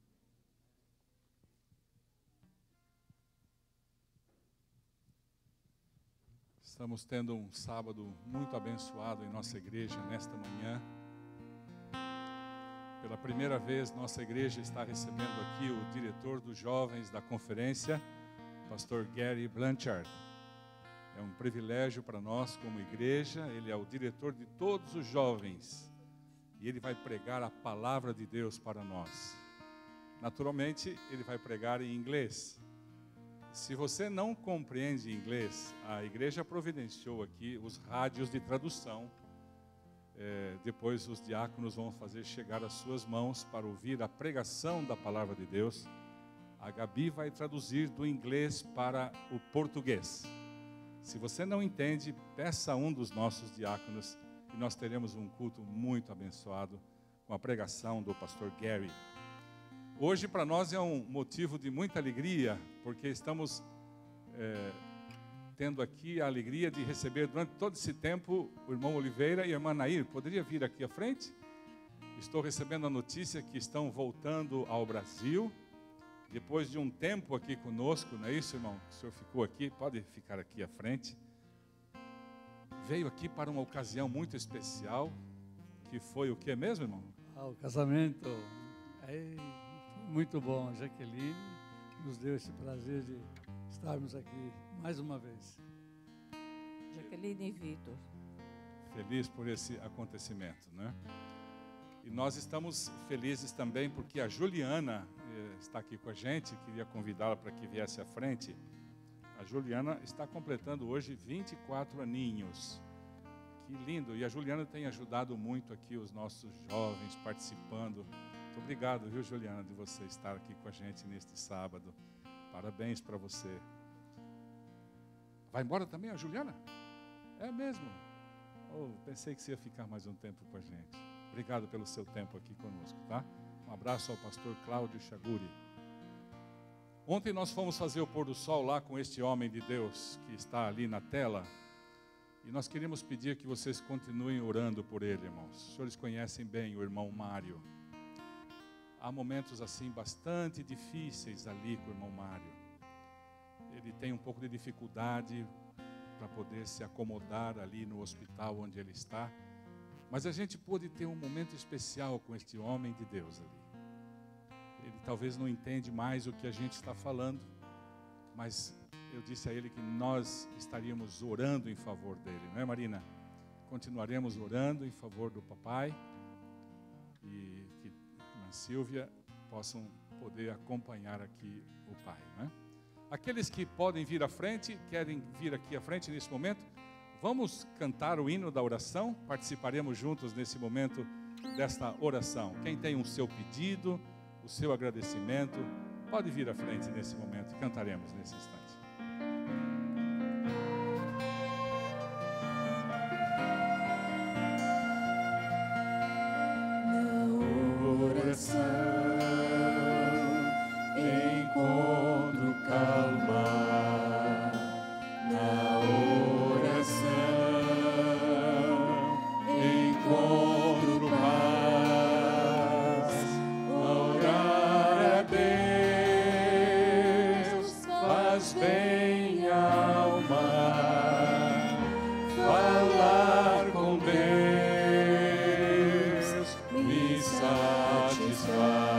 S22: Estamos tendo um sábado muito abençoado em nossa igreja nesta manhã. Pela primeira vez, nossa igreja está recebendo aqui o diretor dos jovens da conferência, pastor Gary Blanchard. É um privilégio para nós como igreja, ele é o diretor de todos os jovens e ele vai pregar a palavra de Deus para nós. Naturalmente, ele vai pregar em inglês. Se você não compreende inglês, a igreja providenciou aqui os rádios de tradução. Depois os diáconos vão fazer chegar as suas mãos para ouvir a pregação da palavra de Deus. A Gabi vai traduzir do inglês para o português. Se você não entende, peça a um dos nossos diáconos e nós teremos um culto muito abençoado com a pregação do pastor Gary. Hoje para nós é um motivo de muita alegria, porque estamos tendo aqui a alegria de receber durante todo esse tempo o irmão Oliveira e a irmã Nair. Poderia vir aqui à frente? Estou recebendo a notícia que estão voltando ao Brasil. Depois de um tempo aqui conosco, não é isso, irmão? O senhor ficou aqui, pode ficar aqui à frente. Veio aqui para uma ocasião muito especial, que foi o que mesmo, irmão?
S23: O casamento é muito bom. Jaqueline nos deu esse prazer de estarmos aqui mais uma vez.
S24: Jaqueline e Vitor.
S22: Feliz por esse acontecimento, né? E nós estamos felizes também porque a Juliana está aqui com a gente, queria convidá-la para que viesse à frente. A Juliana está completando hoje 24 aninhos. Que lindo! E a Juliana tem ajudado muito aqui os nossos jovens participando. Muito obrigado, viu, Juliana, de você estar aqui com a gente neste sábado. Parabéns para você. Vai embora também a Juliana? É mesmo? Oh, pensei que você ia ficar mais um tempo com a gente. Obrigado pelo seu tempo aqui conosco, tá? Um abraço ao pastor Cláudio Chaguri. Ontem nós fomos fazer o pôr do sol lá com este homem de Deus que está ali na tela. E nós queríamos pedir que vocês continuem orando por ele, irmãos. Os senhores conhecem bem o irmão Mário. Há momentos assim bastante difíceis ali com o irmão Mário. Ele tem um pouco de dificuldade para poder se acomodar ali no hospital onde ele está. Mas a gente pôde ter um momento especial com este homem de Deus ali. talvez não entende mais o que a gente está falando, mas eu disse a ele que nós estaríamos orando em favor dele, não é, Marina? Continuaremos orando em favor do papai e que a irmã Silvia possam poder acompanhar aqui o pai, não é? Aqueles que podem vir à frente, querem vir aqui à frente nesse momento, vamos cantar o hino da oração, participaremos juntos nesse momento desta oração. Quem tem o seu pedido, o seu agradecimento, pode vir à frente nesse momento e cantaremos nesse instante.
S1: Encontro calma, na oração encontro paz. Orar a Deus faz bem à alma, falar com Deus me satisfaz.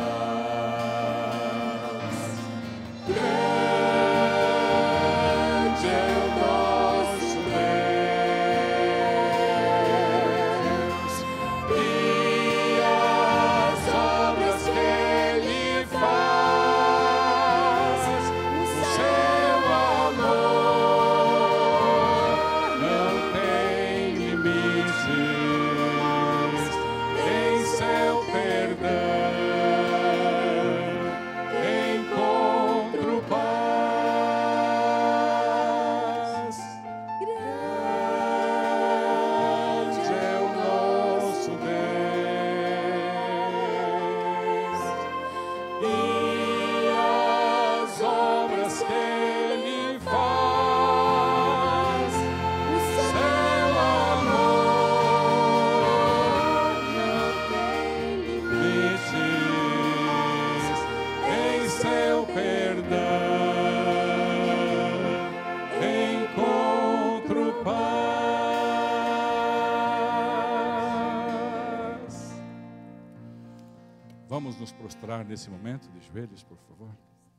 S22: Vamos nos prostrar nesse momento de joelhos, por favor.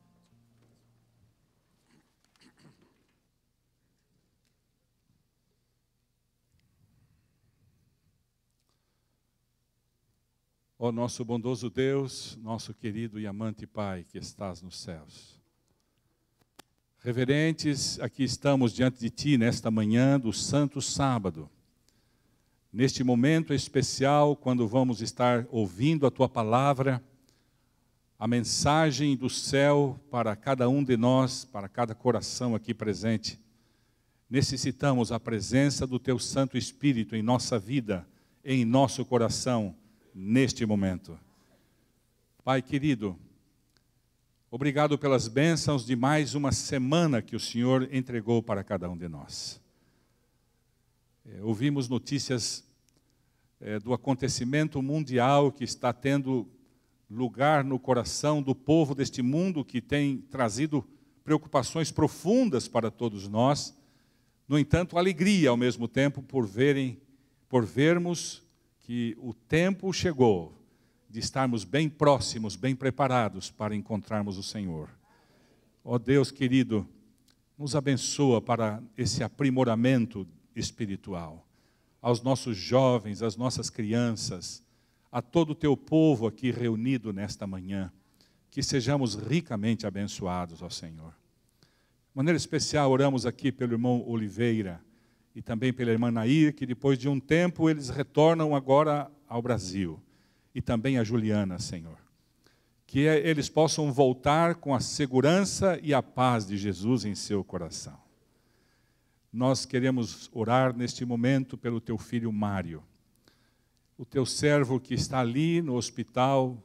S22: Ó nosso bondoso Deus, nosso querido e amante Pai que estás nos céus. Reverentes, aqui estamos diante de Ti nesta manhã do Santo Sábado. Neste momento especial, quando vamos estar ouvindo a Tua palavra, a mensagem do céu para cada um de nós, para cada coração aqui presente, necessitamos a presença do Teu Santo Espírito em nossa vida, em nosso coração, neste momento. Pai querido, obrigado pelas bênçãos de mais uma semana que o Senhor entregou para cada um de nós. Ouvimos notícias do acontecimento mundial que está tendo lugar no coração do povo deste mundo, que tem trazido preocupações profundas para todos nós. No entanto, alegria ao mesmo tempo por vermos que o tempo chegou de estarmos bem próximos, bem preparados para encontrarmos o Senhor. Ó Deus querido, nos abençoa para esse aprimoramento espiritual. Aos nossos jovens, às nossas crianças, a todo o Teu povo aqui reunido nesta manhã, que sejamos ricamente abençoados, ó Senhor. De maneira especial, oramos aqui pelo irmão Oliveira e também pela irmã Nair, que depois de um tempo eles retornam agora ao Brasil. E também a Juliana, Senhor. Que eles possam voltar com a segurança e a paz de Jesus em seu coração. Nós queremos orar neste momento pelo Teu filho Mário. O Teu servo que está ali no hospital.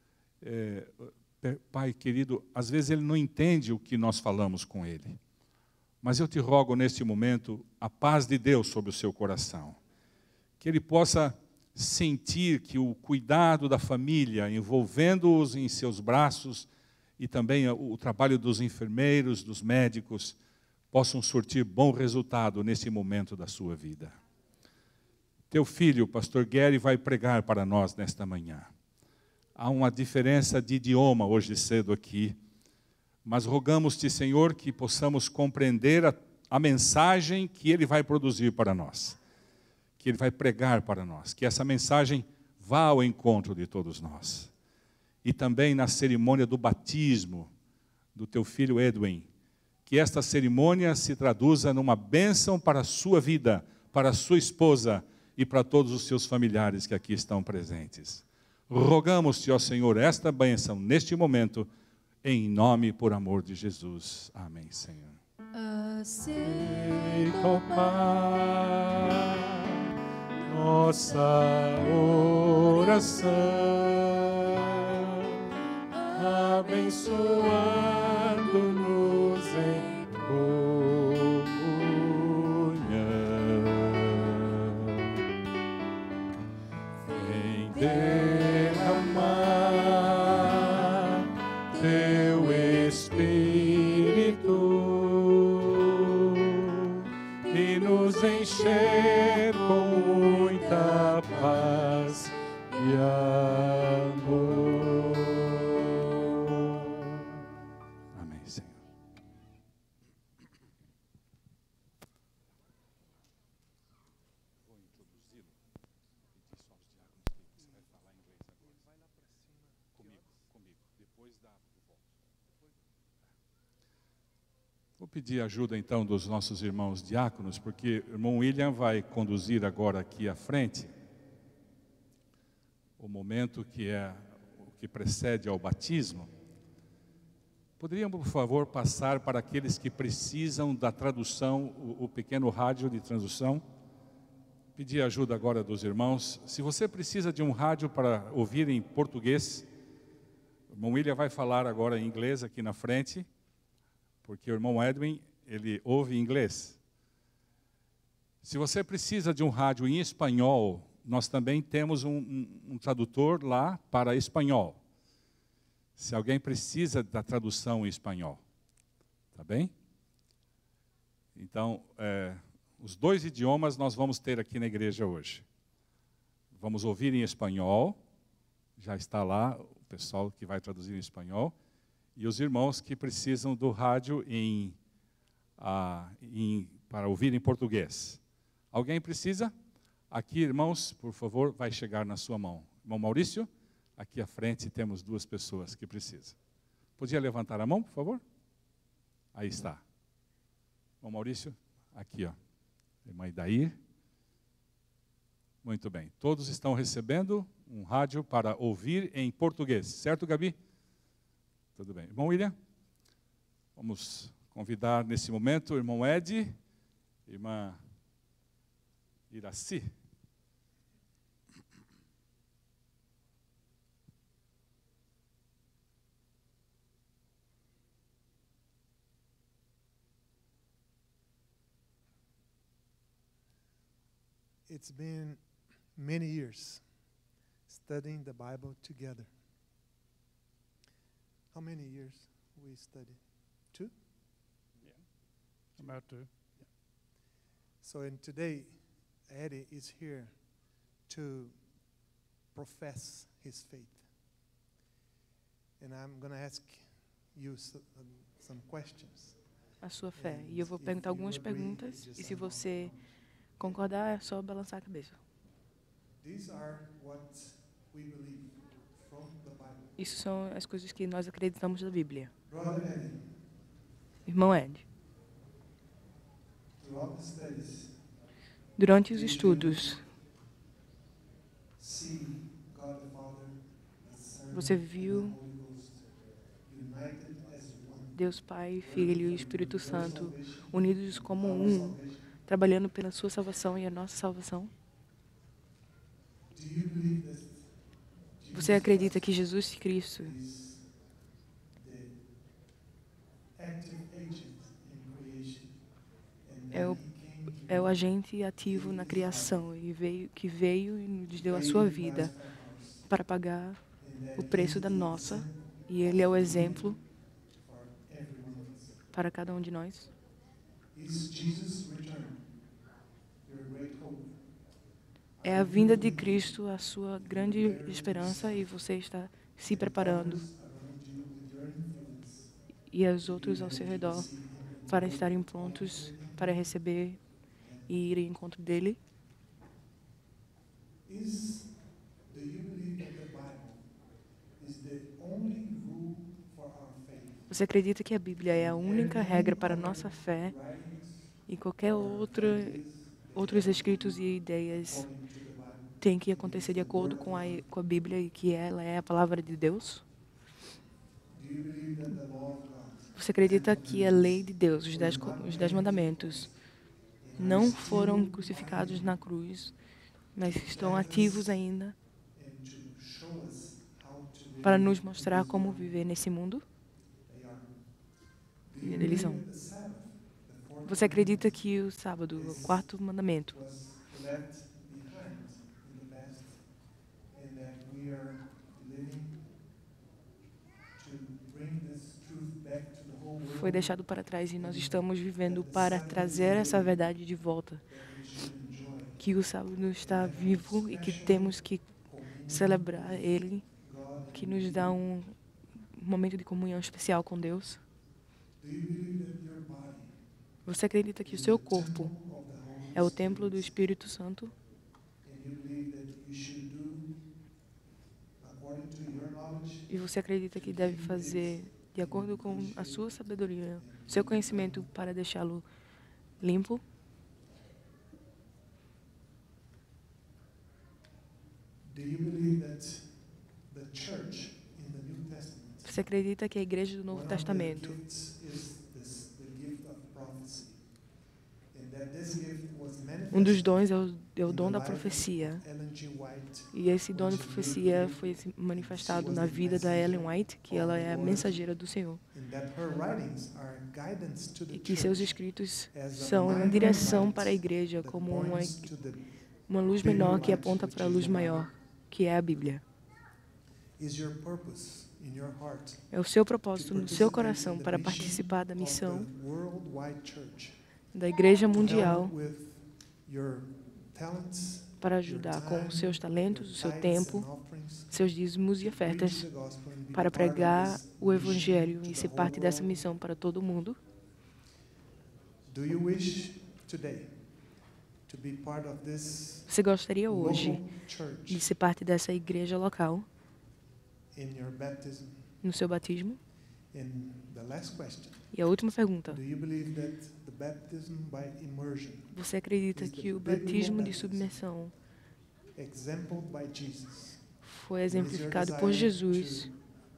S22: Pai querido, às vezes ele não entende o que nós falamos com ele. Mas eu te rogo neste momento a paz de Deus sobre o seu coração. Que ele possa sentir que o cuidado da família, envolvendo-os em seus braços, e também o trabalho dos enfermeiros, dos médicos, possam surtir bom resultado nesse momento da sua vida. Teu filho, pastor Gary, vai pregar para nós nesta manhã. há uma diferença de idioma hoje cedo aqui, mas rogamos-te, Senhor, que possamos compreender a mensagem que Ele vai produzir para nós, que Ele vai pregar para nós, que essa mensagem vá ao encontro de todos nós. E também na cerimônia do batismo do teu filho Edwin, que esta cerimônia se traduza numa bênção para a sua vida, para a sua esposa e para todos os seus familiares que aqui estão presentes. Rogamos-te, ó Senhor, esta bênção neste momento, em nome e por amor de Jesus. Amém, Senhor.
S1: Aceita, ó Pai, nossa oração, abençoando-nos em comunhão. Vem derramar teu Espírito e nos encher com muita paz e amor.
S22: Amém, Senhor. Vou introduzir, pedir só aos diáconos que você vai falar inglês agora. Vai lá para cima. Comigo. Depois da volta. Vou pedir ajuda então dos nossos irmãos diáconos, porque o irmão William vai conduzir agora aqui à frente o momento que é o que precede ao batismo. Poderiam, por favor, passar para aqueles que precisam da tradução, o pequeno rádio de tradução? Pedir ajuda agora dos irmãos. Se você precisa de um rádio para ouvir em português, o irmão William vai falar agora em inglês aqui na frente, porque o irmão Edwin, ele ouve inglês. Se você precisa de um rádio em espanhol, nós também temos um tradutor lá para espanhol. Se alguém precisa da tradução em espanhol, tá bem? Então, os dois idiomas nós vamos ter aqui na igreja hoje. Vamos ouvir em espanhol, já está lá o pessoal que vai traduzir em espanhol, e os irmãos que precisam do rádio para ouvir em português. Alguém precisa? Aqui, irmãos, por favor, vai chegar na sua mão. Irmão Maurício, aqui à frente temos duas pessoas que precisam. Podia levantar a mão, por favor? Aí está. Irmão Maurício, aqui, ó. Irmã Idair. Muito bem. Todos estão recebendo um rádio para ouvir em português. Certo, Gabi? Tudo bem. Irmão William, vamos convidar nesse momento o irmão Ed, irmã Iraci.
S13: It's been many years studying the Bible together. How many years we studied? 2?
S22: Yeah, about 2.
S13: Yeah. So, and today, Eddie is here to profess his faith. And I'm going to ask you some questions.
S4: A sua fé. E eu vou perguntar algumas perguntas. E se você concordar, é só balançar a cabeça.
S13: These are what we believe from the Bible.
S4: Isso são as coisas que nós acreditamos da Bíblia.
S13: Brother Eddie,
S4: Irmão Ed,
S13: throughout the studies,
S4: durante os estudos,
S13: see God the Father, the Son,
S4: você viu
S13: and the Holy Ghost united as one.
S4: Deus Pai, Filho e Espírito Santo unidos como um, trabalhando pela sua salvação e a nossa salvação?
S13: Do you believe that
S4: Você acredita que Jesus Cristo
S13: is the active agent in creation, and
S4: é
S13: that
S4: o,
S13: he came to
S4: é o agente ativo na criação e que veio e nos deu a sua vida para pagar o preço da nossa, e Ele é o exemplo
S13: for every one of us?
S4: para cada um de nós?
S13: Is Jesus' return your great hope?
S4: É a vinda de Cristo a sua grande esperança, e você está se preparando, e os outros ao seu redor, para estarem prontos para receber e ir em encontro dele? Você acredita que a Bíblia é a única regra para a nossa fé e qualquer outros escritos e ideias tem que acontecer de acordo com a Bíblia e que ela é a palavra de Deus? Você acredita que a lei de Deus, os 10 mandamentos, não foram crucificados na cruz, mas estão ativos ainda para nos mostrar como viver nesse mundo? Eles são. Você acredita que o sábado, o 4º mandamento, foi deixado para trás e nós estamos vivendo para trazer essa verdade de volta? Que o sábado está vivo e que temos que celebrar ele, que nos dá um momento de comunhão especial com Deus? Você acredita que o seu corpo é o templo do Espírito Santo? E você acredita que deve fazer de acordo com a sua sabedoria, seu conhecimento, para deixá-lo limpo? Você acredita que a igreja do Novo Testamento, um dos dons é o dom da profecia, e esse dom da profecia foi manifestado na vida da Ellen White, que ela é a mensageira do Senhor, e que seus escritos são uma direção para a igreja, como uma luz menor que aponta para a luz maior, que é a Bíblia. É o seu propósito no seu coração para participar da missão da Igreja Mundial, para ajudar com os seus talentos, o seu tempo, seus dízimos e ofertas, para pregar o Evangelho e ser parte dessa missão para todo o mundo? Você gostaria hoje de ser parte dessa igreja local? No seu batismo? E a última pergunta. Você acredita que o batismo de submersão foi exemplificado por Jesus?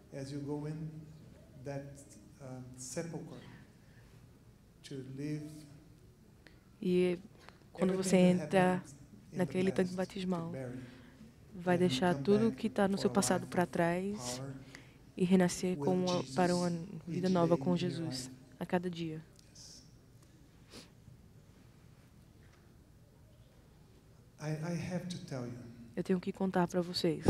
S4: E quando você entra naquele tanque batismal, vai deixar tudo que está no seu passado para trás e renascer para uma vida nova com Jesus a cada dia. Eu tenho que contar para vocês.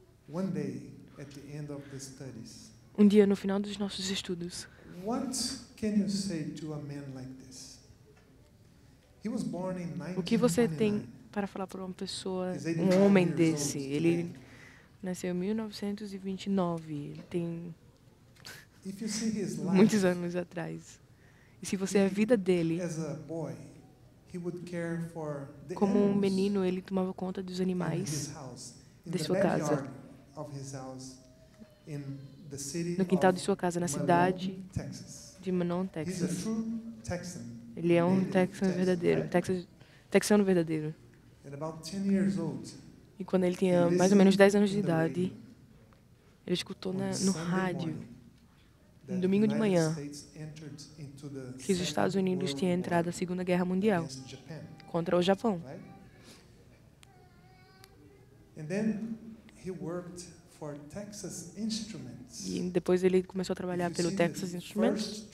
S4: Um dia, no final dos nossos estudos, o que você tem para falar para uma pessoa, um homem desse? Ele nasceu em 1929, ele tem muitos anos atrás. E se você é a vida dele, como um menino, ele tomava conta dos animais de sua casa, no quintal de sua casa, na cidade de Manon, Texas. Ele é um texano verdadeiro. E quando ele tinha mais ou menos 10 anos de idade, ele escutou no rádio, no domingo de manhã, que os Estados Unidos tinham entrado na Segunda Guerra Mundial contra o Japão. E depois ele começou a trabalhar pelo Texas Instruments.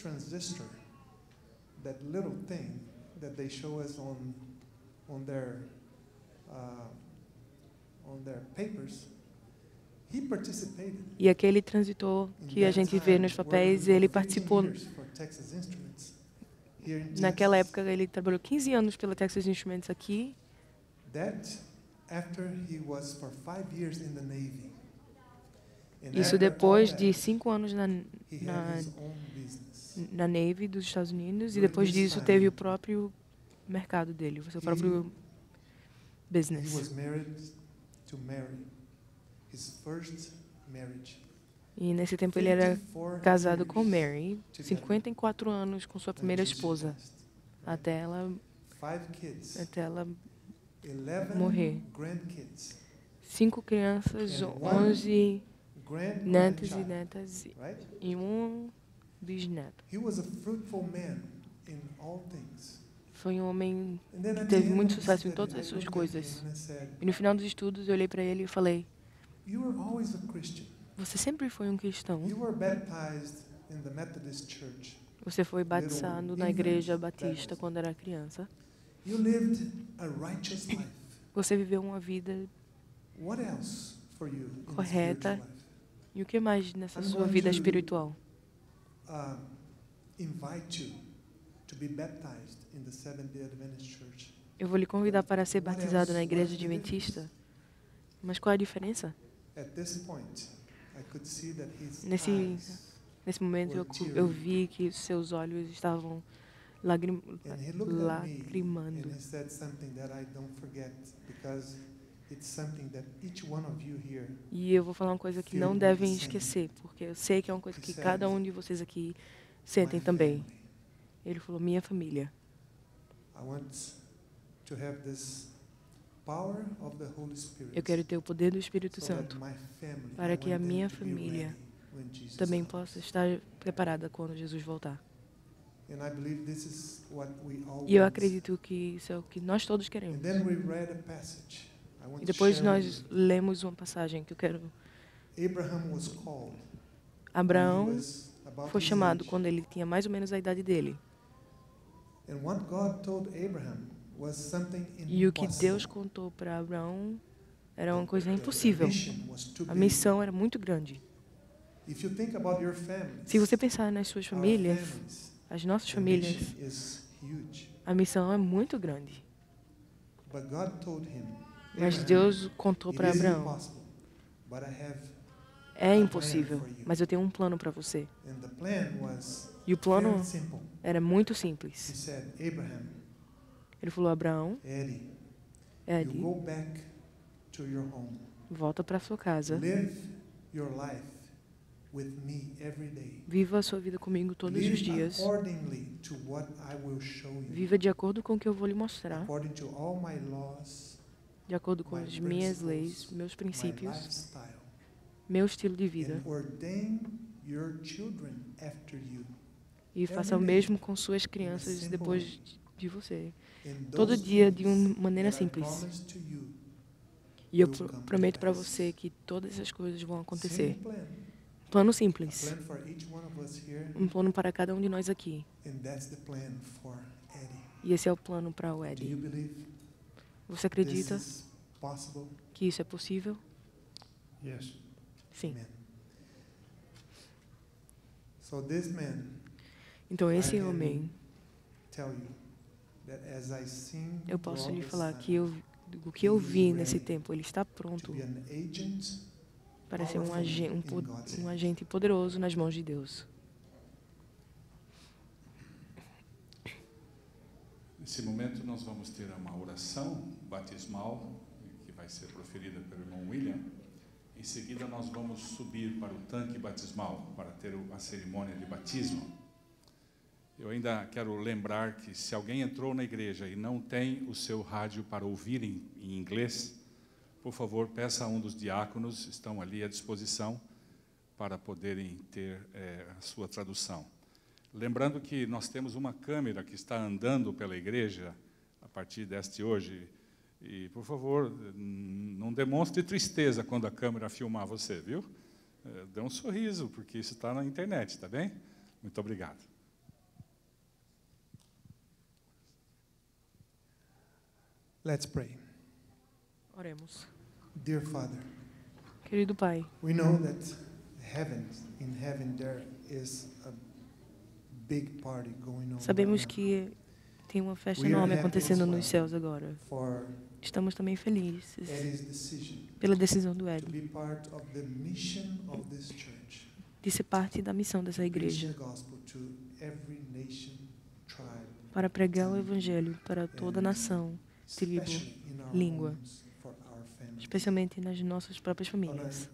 S4: E aquele transitor que a gente vê nos papéis, ele participou. Naquela época, ele trabalhou 15 anos pela Texas Instruments aqui. Isso depois de 5 anos na Navy dos Estados Unidos, e depois disso teve o próprio mercado dele, o seu próprio business. E nesse tempo ele era casado com Mary, 54 anos com sua primeira esposa, até ela morrer. 5 crianças, 11 netos e netas e um bisneto. Foi um homem que teve muito sucesso em todas as suas coisas. E no final dos estudos eu olhei para ele e falei: você sempre foi um cristão. Você foi batizado na igreja batista quando era criança. Você viveu uma vida correta. E o que mais nessa sua vida espiritual? Eu vou lhe convidar para ser batizado na igreja adventista. Mas qual é a diferença? Nesse momento eu vi que seus olhos estavam lacrimando. E eu vou falar uma coisa que não devem esquecer, porque eu sei que é uma coisa que cada um de vocês aqui sentem também. Ele falou: minha família. Eu quero ter o poder do Espírito Santo para que a minha família também possa estar preparada quando Jesus voltar. E eu acredito que isso é o que nós todos queremos. E depois nós lemos uma passagem que eu quero. Abraão foi chamado quando ele tinha mais ou menos a idade dele. E o que Deus contou para Abraão era uma coisa impossível. A missão era muito grande. Se você pensar nas suas famílias, as nossas famílias, a missão é muito grande. Mas Deus contou para Abraão: é impossível, mas eu tenho um plano para você. E o plano era muito simples. Ele falou: Abraão, Eddie, volta para sua casa. Viva a sua vida comigo todos os dias. Viva de acordo com o que eu vou lhe mostrar. De acordo com as minhas leis, meus princípios, meu estilo de vida. E faça o mesmo com suas crianças depois de você. Todo dia de uma maneira simples. E eu prometo para você que todas essas coisas vão acontecer. Plano simples. Um plano para cada um de nós aqui. E esse é o plano para o Eddie. Você acredita que isso é possível? Sim. Então esse homem, eu posso lhe falar que o que eu vi nesse tempo, ele está pronto para ser um agente poderoso nas mãos de Deus.
S22: Nesse momento nós vamos ter uma oração batismal que vai ser proferida pelo irmão William. Em seguida nós vamos subir para o tanque batismal para ter a cerimônia de batismo. Eu ainda quero lembrar que se alguém entrou na igreja e não tem o seu rádio para ouvir em inglês, por favor, peça a um dos diáconos, estão ali à disposição, para poderem ter a sua tradução. Lembrando que nós temos uma câmera que está andando pela igreja a partir deste hoje. E, por favor, não demonstre tristeza quando a câmera filmar você, viu? Dê um sorriso, porque isso está na internet, tá bem? Muito obrigado.
S13: Let's pray.
S4: Oremos.
S13: Dear Father,
S4: querido Pai,
S13: we know that in heaven there is a big party going on.
S4: Sabemos que Tem uma festa enorme acontecendo nos céus agora. Estamos também felizes pela decisão do Ed de ser parte da missão dessa igreja para pregar o Evangelho para toda a nação, tribo, língua, especialmente nas nossas próprias famílias.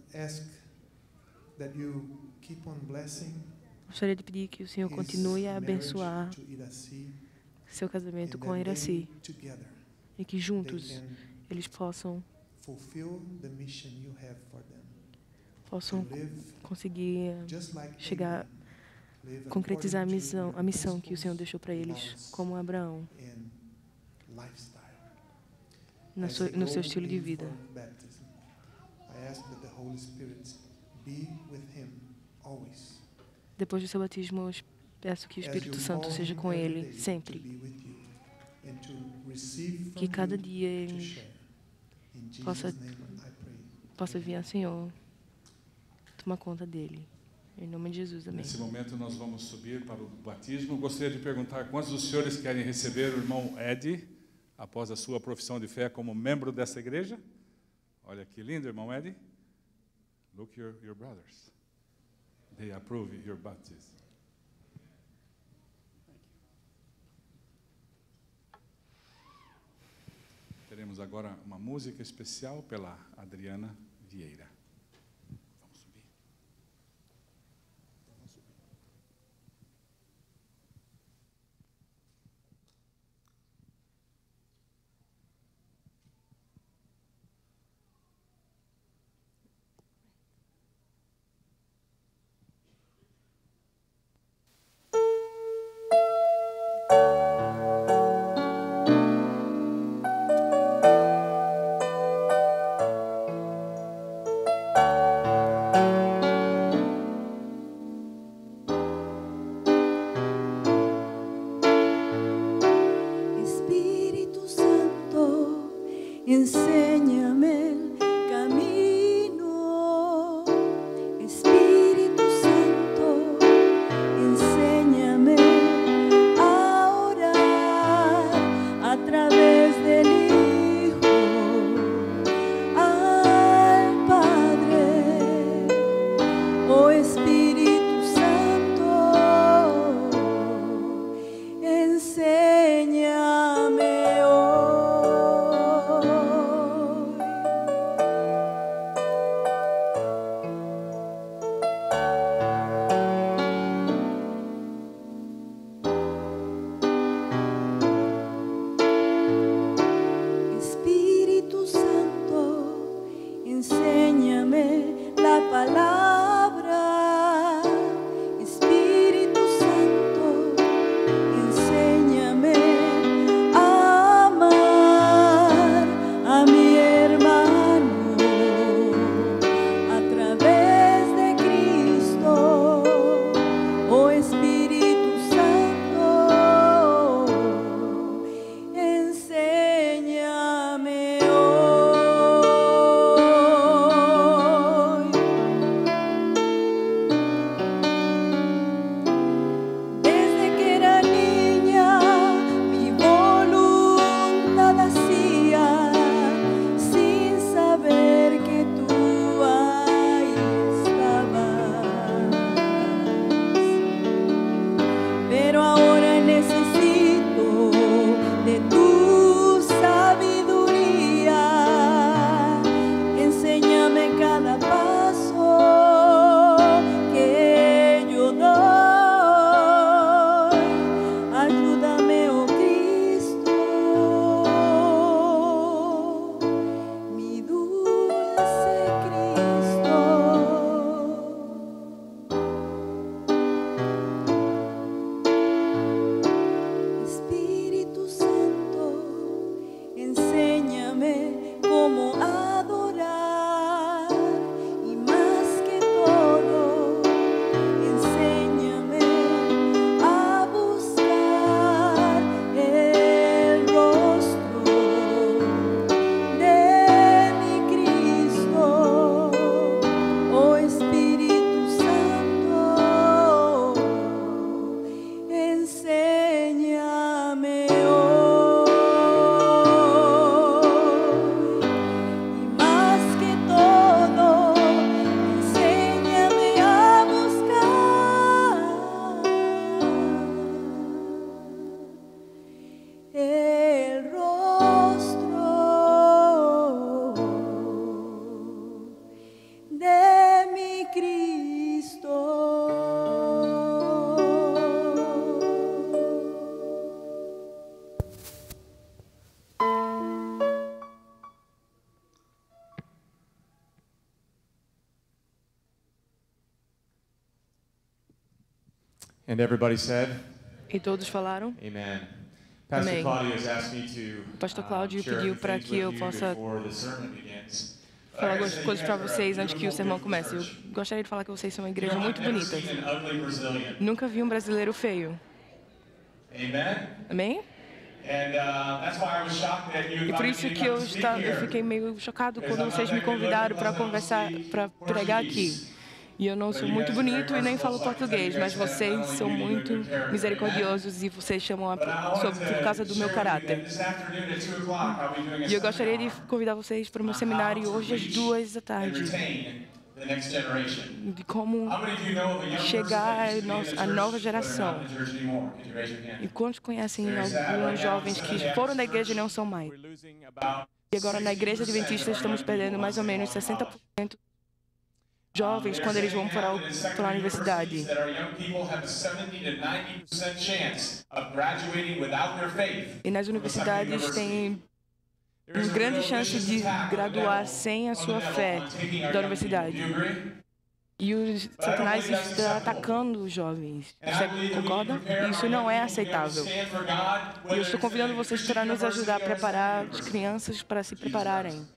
S4: Gostaria de pedir que o Senhor continue a abençoar seu casamento com a Iraci e que juntos eles possam conseguir chegar, concretizar a missão que o Senhor deixou para eles, como Abraão, no seu estilo de vida. Depois do seu batismo, eu peço que o Espírito Santo seja com ele sempre. Que cada dia ele possa vir ao Senhor, tomar conta dele. Em nome de Jesus, amém.
S22: Nesse momento nós vamos subir para o batismo. Gostaria de perguntar quantos dos senhores querem receber o irmão Ed após a sua profissão de fé como membro dessa igreja? Olha que lindo, irmão Ed. Look your brothers. They approve your baptism. Teremos agora uma música especial pela Adriana Vieira. Vamos subir.
S6: And everybody said,
S4: E todos falaram?
S6: Amen. Pastor
S4: Amém.
S6: Claudio has asked me to
S4: Pastor Cláudio
S6: share a
S4: pediu
S6: few
S4: para
S6: things
S4: que eu
S6: with you
S4: possa
S6: before the sermon begins.
S4: falar algumas coisas para vocês antes que o sermão comece. Eu gostaria de falar que vocês são uma igreja muito bonita. Nunca vi um brasileiro feio. Amém? E por isso que eu fiquei meio chocado quando vocês me convidaram para conversar, para pregar aqui. E eu não sou muito bonito e nem falo português, mas vocês são muito misericordiosos e vocês chamam por causa do meu caráter. E eu gostaria de convidar vocês para o meu seminário hoje às 2h. De como chegar à nova geração. E quantos conhecem alguns jovens que foram da igreja e não são mais? E agora na igreja adventista estamos perdendo mais ou menos 60% jovens quando eles vão para a universidade. E nas universidades tem uma grande chance de graduar sem a sua fé da universidade. E o Satanás está atacando os jovens. Você concorda? Isso não é aceitável. E eu estou convidando vocês para nos ajudar a preparar as crianças para se prepararem.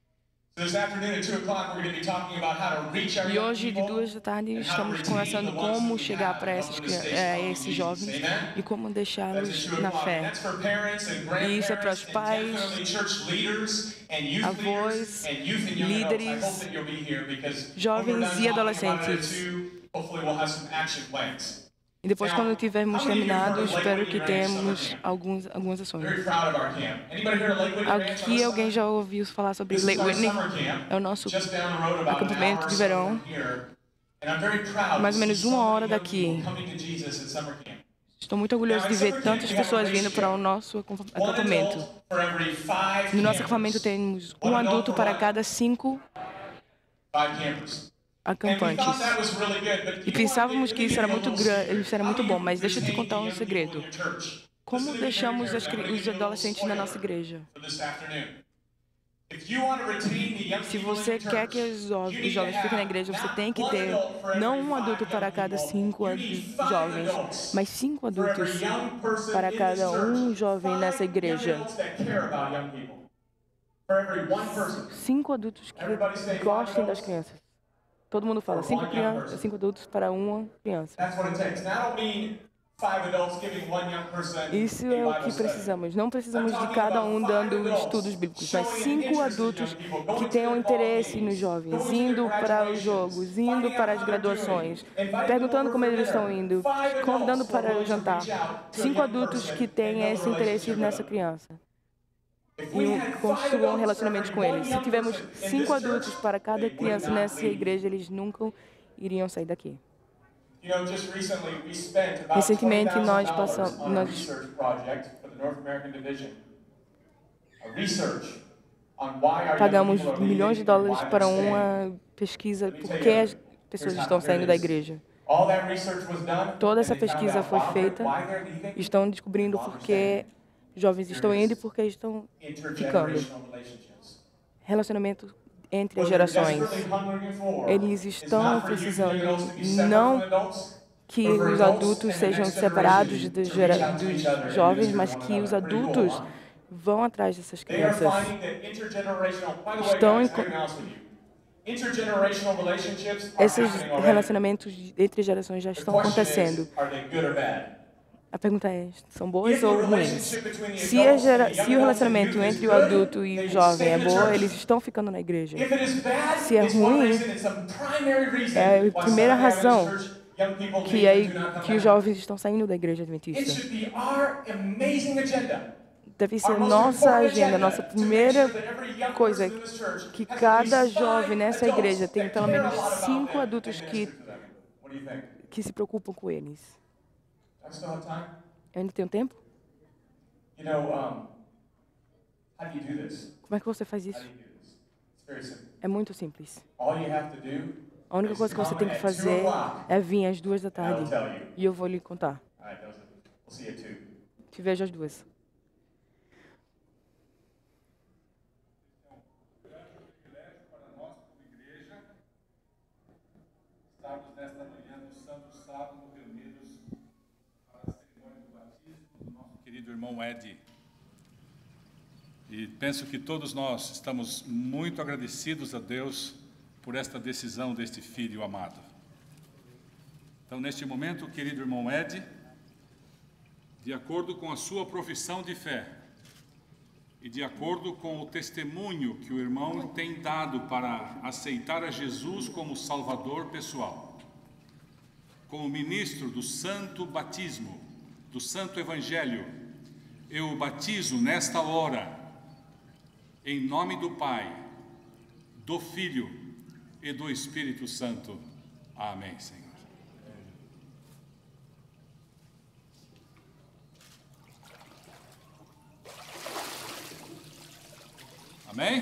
S4: E hoje, de 2h, estamos conversando como chegar para esses jovens e como deixá-los na fé. E isso é para os pais, avós, líderes, jovens e adolescentes. E depois, quando tivermos terminado, espero que tenhamos algumas ações. Aqui alguém já ouviu falar sobre Lake Whitney? É o nosso acampamento de verão. Mais ou menos 1 hora daqui. Estou muito orgulhoso de ver tantas pessoas vindo para o nosso acampamento. No nosso acampamento temos um adulto para cada 5 acampantes. E pensávamos que isso era muito bom, mas deixa eu te contar um segredo. Como deixamos os adolescentes na nossa igreja? Se você quer que os jovens fiquem na igreja, você tem que ter não um adulto para cada 5 jovens, mas 5 adultos para cada um jovem nessa igreja. 5 adultos que gostem das crianças. Todo mundo fala 5 adultos para uma criança. Isso é o que precisamos. Não precisamos de cada um dando estudos bíblicos, mas 5 adultos que tenham interesse nos jovens, indo para os jogos, indo para as graduações, perguntando como eles estão indo, convidando para o jantar. 5 adultos que têm esse interesse nessa criança. E construam relacionamentos com eles. Se tivermos 5 adultos para cada criança nessa igreja, eles nunca iriam sair daqui. Recentemente, nós pagamos milhões de dólares para uma pesquisa por que as pessoas estão saindo da igreja. Toda essa pesquisa foi feita e estão descobrindo por que jovens estão indo e por que estão ficando. Relacionamento entre as gerações. Eles estão precisando não que os adultos sejam separados dos jovens, mas que os adultos vão atrás dessas crianças. Esses relacionamentos entre gerações já estão acontecendo. A pergunta é, são boas ou ruins? Se o relacionamento entre o adulto e o jovem é boa, eles estão ficando na igreja. Se é ruim, é a primeira razão que os jovens estão saindo da igreja adventista. Deve ser nossa agenda, nossa primeira coisa, que cada jovem nessa igreja tem pelo menos 5 adultos que se preocupam com eles. Eu ainda tenho tempo? Como é que você faz isso? É muito simples. A única coisa que você tem que fazer é vir às 2h e eu vou lhe contar. Te vejo às 2h.
S22: Estamos nesta manhã do Santo Sábado reunidos do irmão Ed. E penso que todos nós estamos muito agradecidos a Deus por esta decisão deste filho amado. Então, neste momento, querido irmão Ed, de acordo com a sua profissão de fé e de acordo com o testemunho que o irmão tem dado para aceitar a Jesus como Salvador pessoal, como ministro do Santo Batismo, do Santo Evangelho, eu o batizo nesta hora, em nome do Pai, do Filho e do Espírito Santo. Amém, Senhor. Amém?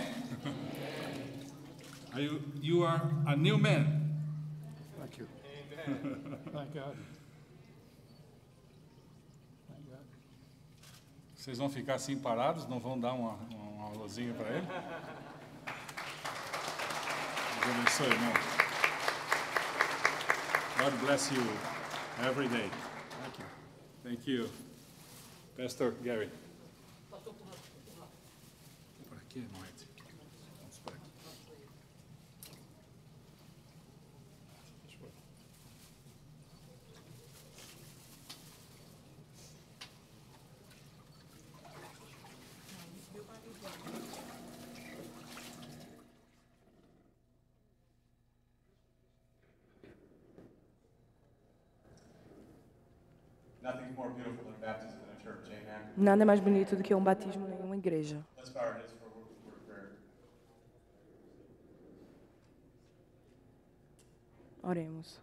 S22: You are a new man.
S23: Thank you. Thank God.
S22: Vocês vão ficar assim parados? Não vão dar um alôzinho para ele? Deus abençoe, irmão. God bless you every day. Thank you. Thank you. Pastor Gary. Por aqui, irmão Ed. Vamos por aqui.
S6: Nothing more beautiful than baptism in a church, amen?
S4: Nada mais bonito do que um batismo em uma igreja.
S6: Let's bow our heads for a word of prayer.
S4: Oremos.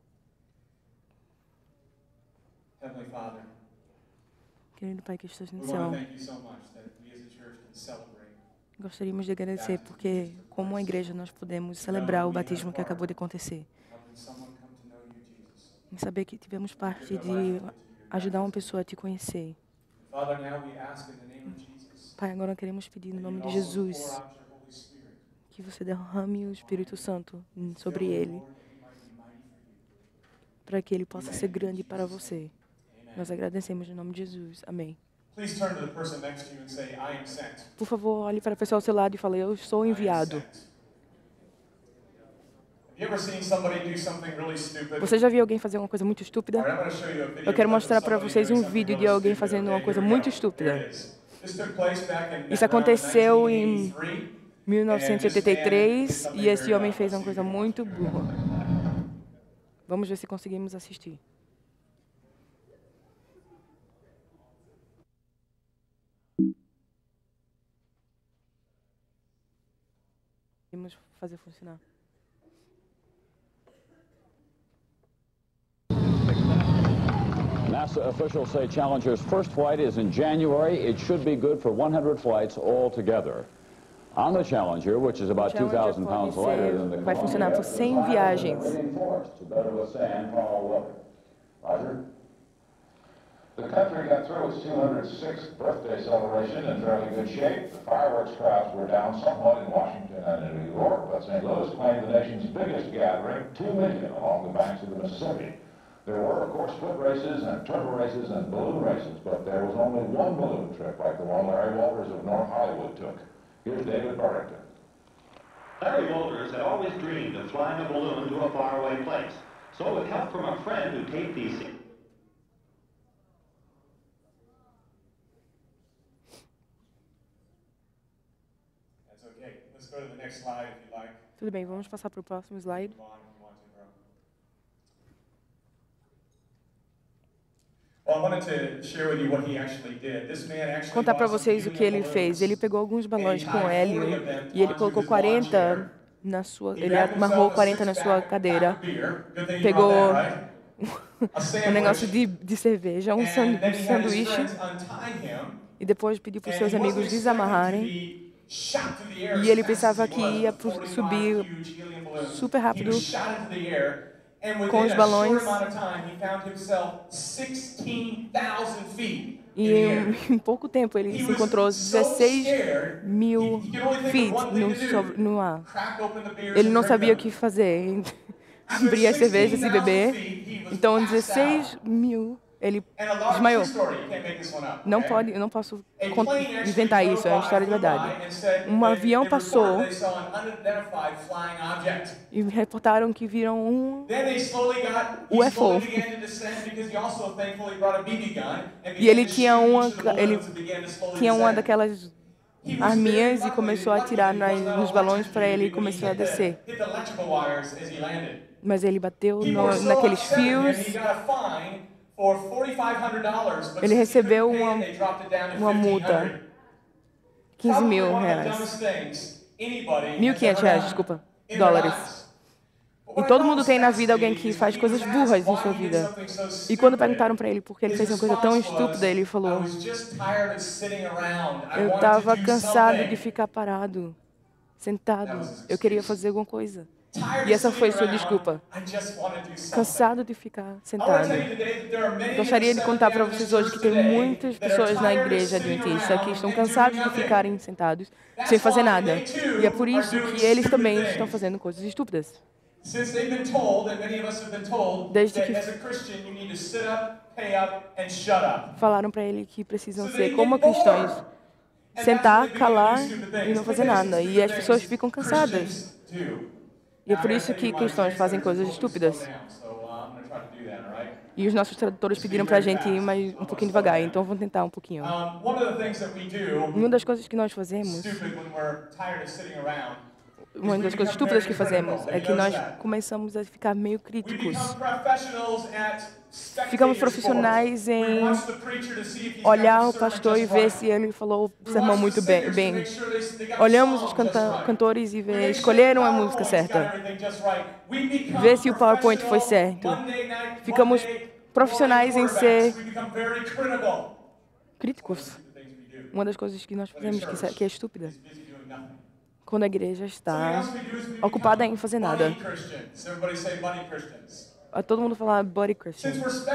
S6: Heavenly Father,
S4: Querido Pai que estás no
S6: we
S4: céu,
S6: want to thank you so much that we as a church can celebrate
S4: gostaríamos de agradecer porque, como uma igreja, nós podemos celebrar o batismo que acabou de acontecer.
S6: helping someone come to know you, Jesus.
S4: Em saber que tivemos parte de ajudar uma pessoa a te conhecer.
S6: Father, now we ask in the name of Jesus
S4: Pai, agora queremos pedir no
S6: that you
S4: nome de
S6: also
S4: Jesus
S6: pour out your Holy Spirit,
S4: que você derrame o Espírito Santo sobre ele, para que ele possa ser grande para você. Nós agradecemos em nome de Jesus. Amém.
S6: Please turn to the person next to you and say, I am sent.
S4: Por favor, olhe para a pessoa ao seu lado e fale, eu sou enviado.
S6: Have you ever seen somebody do something really stupid?
S4: Você já viu alguém fazer uma coisa muito estúpida?
S6: All right, I'm going to show you a video
S4: Eu quero
S6: clip of
S4: mostrar para
S6: somebody
S4: vocês
S6: doing
S4: um
S6: something
S4: vídeo de
S6: really
S4: alguém
S6: stupid,
S4: fazendo
S6: okay?
S4: uma coisa
S6: Here we
S4: muito
S6: go.
S4: estúpida.
S6: Here it is. This took place back in
S4: Isso
S6: around
S4: aconteceu em
S6: 1983,
S4: 1983
S6: and
S4: e esse
S6: very
S4: homem
S6: bad.
S4: fez uma coisa muito burra. Vamos ver se conseguimos assistir. Vamos fazer funcionar.
S7: NASA officials say Challenger's first flight is in January. It should be good for 100 flights altogether. On the Challenger, which is about 2,000 pounds lighter than the
S4: Vai funcionar por 100 viagens.
S7: to better withstand foul weather. Roger.
S8: The country got through its 206th birthday celebration in fairly good shape. The fireworks crowds were down somewhat in Washington and in New York, but St. Louis claimed the nation's biggest gathering, 2 million, along the banks of the Mississippi. There were, of course, foot races and turtle races and balloon races, but there was only one balloon trip like the one Larry Walters of North Hollywood took. Here's David Burrington.
S9: Larry Walters had always dreamed of flying a balloon to a faraway place. So with help from a friend who taped these scenes,
S6: That's okay. Let's go to the next slide if you like.
S4: Tudo bem, vamos passar para o próximo slide.
S6: Come on, if you want to, bro. Well, I wanted to share with you what he actually did. This man actually
S4: Contar para
S6: bought some
S4: vocês o que ele
S6: helium
S4: fez.
S6: balloons.
S4: Ele pegou alguns balões com
S6: tied
S4: hélio
S6: 40 of them
S4: e ele
S6: onto
S4: colocou
S6: his lawn
S4: 40
S6: chair.
S4: na sua,
S6: He
S4: ele
S6: grabbed
S4: amarrou
S6: himself a
S4: 40 na sua
S6: six-pack
S4: cadeira,
S6: of beer. Good thing you
S4: pegou
S6: brought that, right? A
S4: negócio
S6: sandwich.
S4: de cerveja, um
S6: And then he had his
S4: sanduíche
S6: friends untie him.
S4: e depois pediu para os
S6: And
S4: seus
S6: he wasn't
S4: amigos
S6: expecting
S4: desamarrarem.
S6: to be shot through the air
S4: E
S6: as
S4: ele
S6: fast
S4: pensava
S6: as he
S4: que
S6: was,
S4: ia
S6: with 45
S4: subir
S6: huge helium balloons.
S4: super
S6: He
S4: rápido
S6: was shot into the air, and
S4: com
S6: within
S4: os
S6: a
S4: balões.
S6: short amount of time, he found himself 16,000 feet in
S4: E
S6: the air.
S4: em pouco tempo ele se encontrou 16 mil feet no ar. Ele não sabia o que fazer, abrir as cervejas e beber. Então 16 mil ele desmaiou. Eu não posso inventar isso, é uma história de verdade. Um avião passou e reportaram que viram um UFO. E ele tinha uma daquelas arminhas e começou a atirar nos balões para ele começar a descer. Mas ele bateu naqueles fios. Ele recebeu uma multa, 15 mil reais. 1.500 reais, desculpa, dólares. E todo mundo tem na vida alguém que faz coisas burras em sua vida. E quando perguntaram para ele por que ele fez uma coisa tão estúpida, ele falou: eu estava cansado de ficar parado, sentado. Eu queria fazer alguma coisa. E essa foi sua desculpa. Cansado de ficar sentado. Gostaria de contar para vocês hoje que tem muitas pessoas na igreja adventista que estão cansados de ficarem sentados sem fazer nada. E é por isso que eles também estão fazendo coisas estúpidas. Desde que falaram para ele que precisam ser como cristãos, sentar, calar e não fazer nada. E as pessoas ficam cansadas. E é por isso que cristãos fazem coisas estúpidas. E os nossos tradutores pediram para a gente ir mais um pouquinho devagar, então vamos tentar um pouquinho. Uma das coisas que nós fazemos, uma das coisas estúpidas que fazemos é que nós começamos a ficar meio críticos. Ficamos profissionais em olhar o pastor e ver se ele falou o sermão muito bem. Olhamos os cantores e escolheram a música certa. Ver se o PowerPoint foi certo. Ficamos profissionais em ser críticos. Uma das coisas que nós fazemos que é estúpida. Quando a igreja está ocupada em fazer nada. Todo mundo fala body Christian.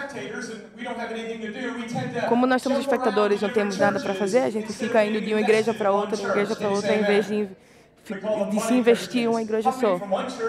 S4: Como nós somos espectadores, não temos nada para fazer, a gente fica indo de uma igreja para outra, em vez de se investir em uma igreja só.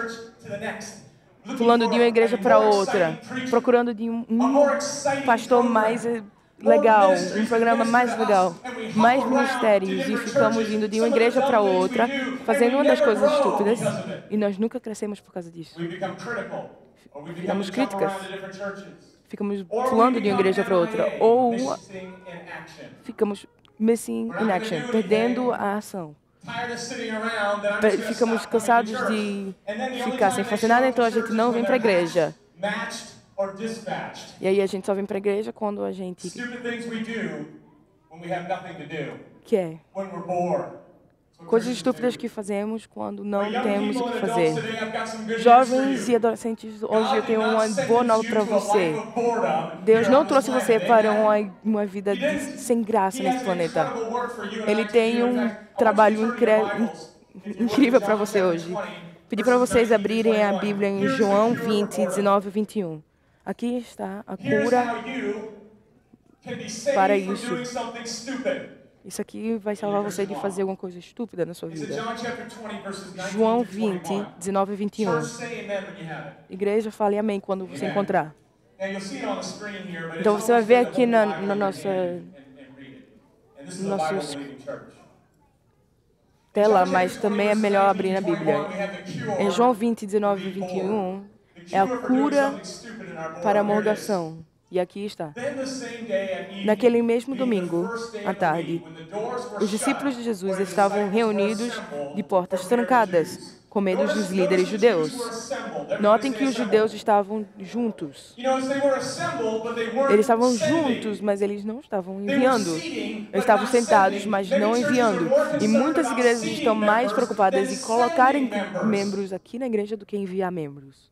S4: Pulando de uma igreja para outra, procurando de um pastor mais legal, um programa mais legal, mais ministérios, e ficamos indo de uma igreja para outra, fazendo uma das coisas estúpidas, e nós nunca crescemos por causa disso. Ficamos críticas, ficamos pulando de uma igreja para outra, ou ficamos missing in action, perdendo a ação. Ficamos cansados de ficar sem fazer nada, então a gente não vem para a igreja. E aí a gente só vem para a igreja quando a gente quer. Coisas estúpidas que fazemos quando não temos o que fazer. Jovens e adolescentes, hoje eu tenho uma boa nova para você. Deus não trouxe você para uma vida sem graça nesse planeta. Ele tem um trabalho incrível para você hoje. Pedi para vocês abrirem a Bíblia em João 20, 19 e 21. Aqui está a cura para isso. Isso aqui vai salvar você de fazer alguma coisa estúpida na sua vida. João 20, 19 e 21. Igreja, fale amém quando você encontrar. Então você vai ver aqui na nossa tela, mas também é melhor abrir na Bíblia. Em João 20, 19 e 21, é a cura para a morgação. E aqui está. Naquele mesmo domingo, à tarde, os discípulos de Jesus estavam reunidos de portas trancadas, com medo dos líderes judeus. Notem que os judeus estavam juntos. Eles estavam juntos, mas eles não estavam enviando. Eles estavam sentados, mas não enviando. E muitas igrejas estão mais preocupadas em colocarem membros aqui na igreja do que enviar membros.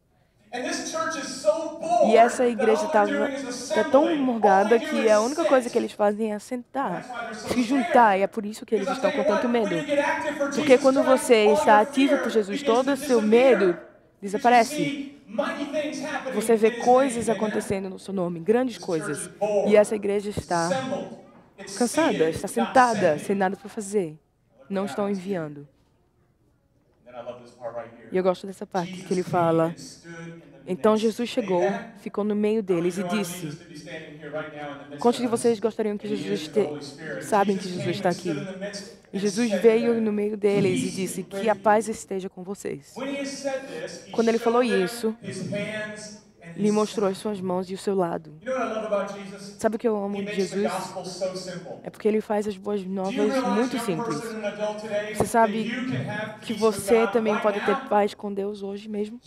S4: E essa igreja está tão morgada que a única coisa que eles fazem é sentar, se juntar, e é por isso que eles estão com tanto medo. Porque quando você está ativo por Jesus, todo o seu medo desaparece. Você vê coisas acontecendo no seu nome, grandes coisas. E essa igreja está cansada, está sentada, sem nada para fazer. Não estão enviando. E eu gosto dessa parte que ele fala: Então Jesus chegou, ficou no meio deles e disse: quantos de vocês gostariam que Jesus sabem que Jesus está aqui? E Jesus veio no meio deles e disse: que a paz esteja com vocês. Quando ele falou isso, lhe mostrou as suas mãos e o seu lado. Sabe o que eu amo de Jesus? É porque ele faz as boas novas muito simples. Você sabe que você também pode ter paz com Deus hoje mesmo?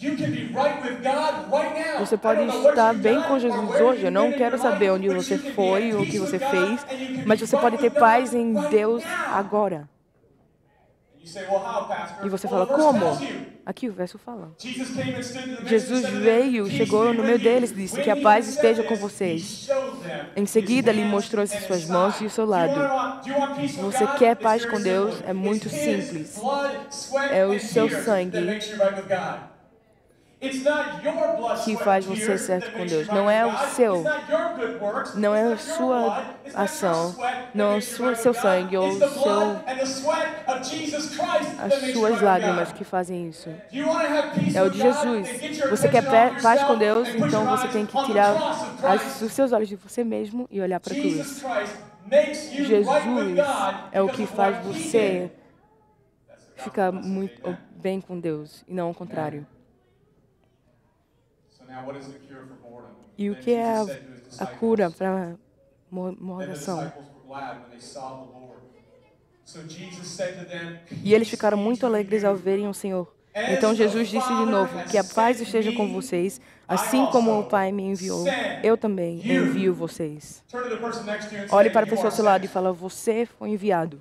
S4: Você pode estar bem com Jesus hoje. Eu não quero saber onde você foi ou o que você fez, mas você pode ter paz em Deus agora. E você fala, como? Aqui o verso fala. Jesus veio, chegou no meio deles e disse que a paz esteja com vocês. Em seguida, lhe mostrou as suas mãos e o seu lado. Você quer paz com Deus? É muito simples. É o seu sangue que faz você certo com Deus. Não é o seu, não é a sua ação, não é o seu sangue ou as suas lágrimas que fazem isso. É o de Jesus. Você quer paz com Deus, então você tem que tirar os seus olhos de você mesmo e olhar para a cruz. Jesus é o que faz você ficar muito bem com Deus e não ao contrário. E o que é a cura para morgação? E eles ficaram muito alegres ao verem o Senhor. Então Jesus disse de novo, que a paz esteja com vocês, assim como o Pai me enviou, eu também envio vocês. Olhe para a pessoa ao seu lado e fala, você foi enviado.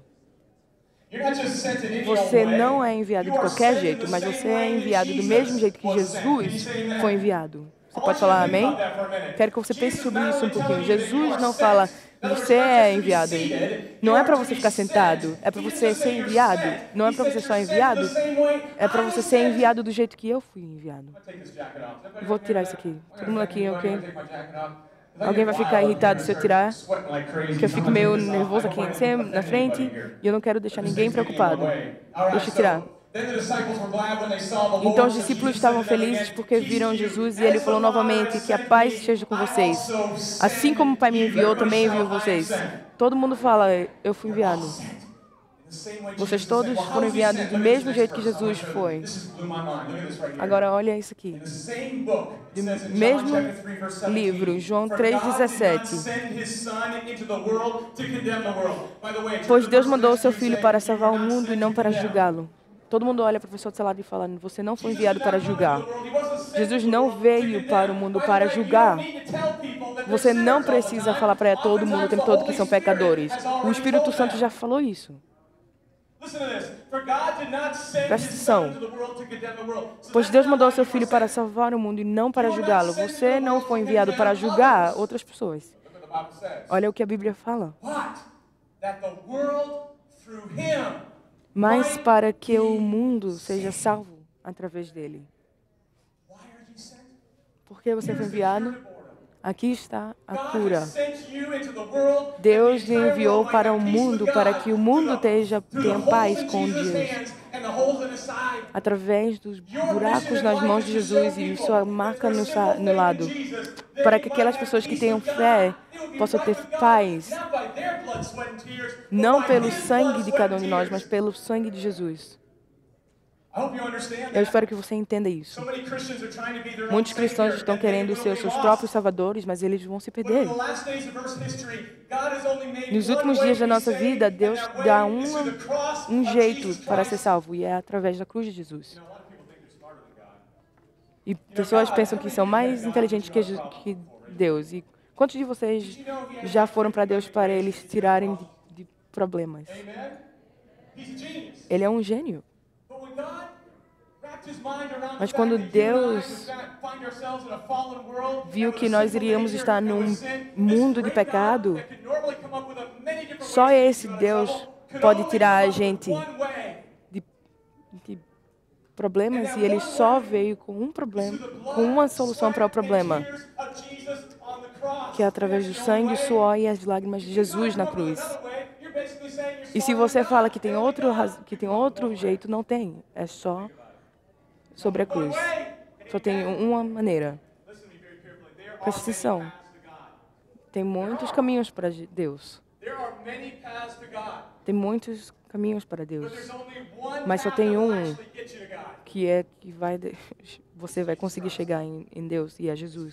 S4: Você não é enviado de qualquer jeito, mas você é enviado do mesmo jeito que Jesus foi enviado. Você pode falar amém? Quero que você pense sobre isso um pouquinho. Jesus não fala, você é enviado. Não é para você ficar sentado, é para você ser enviado. Não é para você só enviado, é para você ser enviado do jeito que eu fui enviado. Vou tirar isso aqui. Todo mundo aqui, ok? Alguém vai ficar irritado se eu tirar, porque eu fico meio nervoso aqui na frente e eu não quero deixar ninguém preocupado. Deixa eu tirar. Então os discípulos estavam felizes porque viram Jesus e ele falou novamente que a paz esteja com vocês. Assim como o Pai me enviou, também enviou vocês. Todo mundo fala, eu fui enviado. Vocês todos foram enviados do mesmo jeito que Jesus foi. Agora olha isso aqui. Do mesmo livro, João 3,17. Pois Deus mandou o seu Filho para salvar o mundo e não para julgá-lo. Todo mundo olha para a pessoa do seu lado e fala, você não foi enviado para julgar. Jesus não veio para o mundo para julgar. Você não precisa falar para todo mundo o tempo todo que são pecadores. O Espírito Santo já falou isso. Presta atenção. Pois Deus mandou o seu Filho para salvar o mundo e não para julgá-lo. Você não foi enviado para julgar outras pessoas. Olha o que a Bíblia fala. Mas para que o mundo seja salvo através dele. Por que você foi enviado? Aqui está a cura. Deus lhe enviou para o mundo, para que o mundo tenha paz com Deus. Através dos buracos nas mãos de Jesus e sua marca no lado. Para que aquelas pessoas que tenham fé possam ter paz. Não pelo sangue de cada um de nós, mas pelo sangue de Jesus. Eu espero que você entenda isso. Muitos cristãos estão querendo ser os seus próprios salvadores, mas eles vão se perder. Nos últimos dias da nossa vida, Deus dá um jeito para ser salvo, e é através da cruz de Jesus. E pessoas pensam que são mais inteligentes que Deus. E quantos de vocês já foram para Deus para eles tirarem de problemas? Ele é um gênio. Mas quando Deus viu que nós iríamos estar num mundo de pecado, só esse Deus pode tirar a gente de problemas, e ele só veio com um problema, com uma solução para o problema, que é através do sangue, o suor e as lágrimas de Jesus na cruz. E se você fala que tem outro jeito, não tem. É só sobre a cruz. Só tem uma maneira. Presta atenção. Tem muitos caminhos para Deus. Tem muitos caminhos para Deus. Mas só tem um que você vai conseguir chegar em Deus, e é Jesus.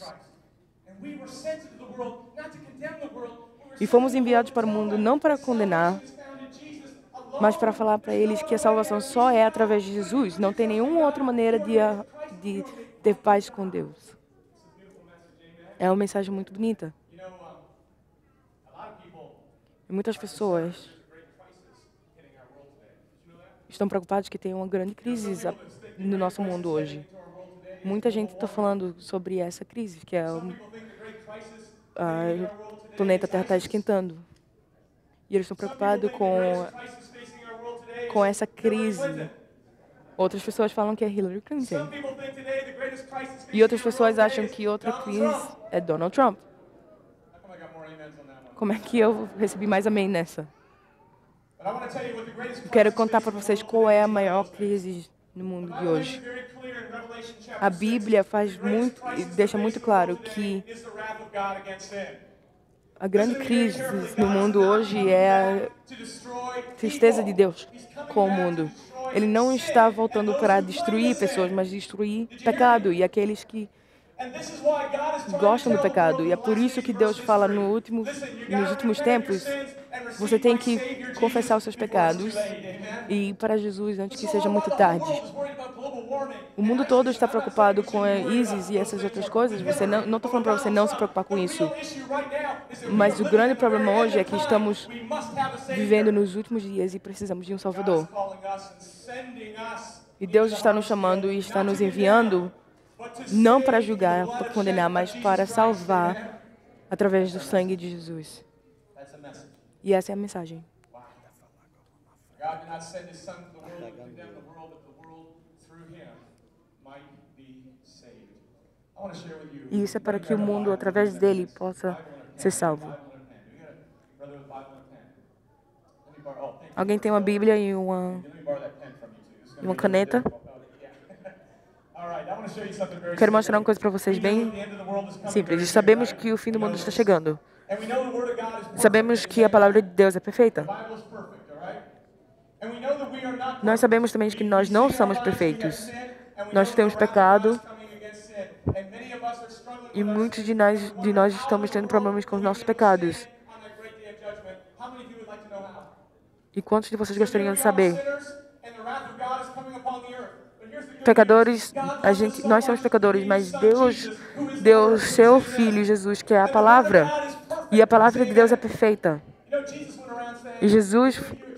S4: E fomos enviados para o mundo não para condenar, mas para falar para eles que a salvação só é através de Jesus. Não tem nenhuma outra maneira de ter paz com Deus. É uma mensagem muito bonita. E muitas pessoas estão preocupadas que tem uma grande crise no nosso mundo hoje. Muita gente está falando sobre essa crise, que é o planeta Terra está esquentando. E eles estão preocupados com essa crise. Outras pessoas falam que é Hillary Clinton. E outras pessoas acham que outra crise é Donald Trump. Como é que eu recebi mais amém nessa? Eu quero contar para vocês qual é a maior crise no mundo de hoje. A Bíblia deixa muito claro que a grande crise no mundo hoje é a tristeza de Deus com o mundo. Ele não está voltando para destruir pessoas, mas destruir pecado e aqueles que gostam do pecado. E é por isso que Deus fala nos últimos tempos, você tem que confessar os seus pecados e ir para Jesus antes que seja muito tarde. O mundo todo está preocupado com a ISIS e essas outras coisas. Não estou falando para você não se preocupar com isso. Mas o grande problema hoje é que estamos vivendo nos últimos dias e precisamos de um Salvador. E Deus está nos chamando e está nos enviando não para julgar, para condenar, mas para salvar através do sangue de Jesus. E essa é a mensagem. E isso é para que o mundo, através dele, possa ser salvo. Alguém tem uma Bíblia e uma caneta? Quero mostrar uma coisa para vocês bem simples. Sabemos que o fim do mundo está chegando. Sabemos que a palavra de Deus é perfeita. Nós sabemos também que nós não somos perfeitos. Nós temos pecado. E muitos de nós estamos tendo problemas com os nossos pecados. E quantos de vocês gostariam de saber? Pecadores, nós somos pecadores, mas Deus deu seu Filho, Jesus, que é a palavra. E a palavra de Deus é perfeita. E Jesus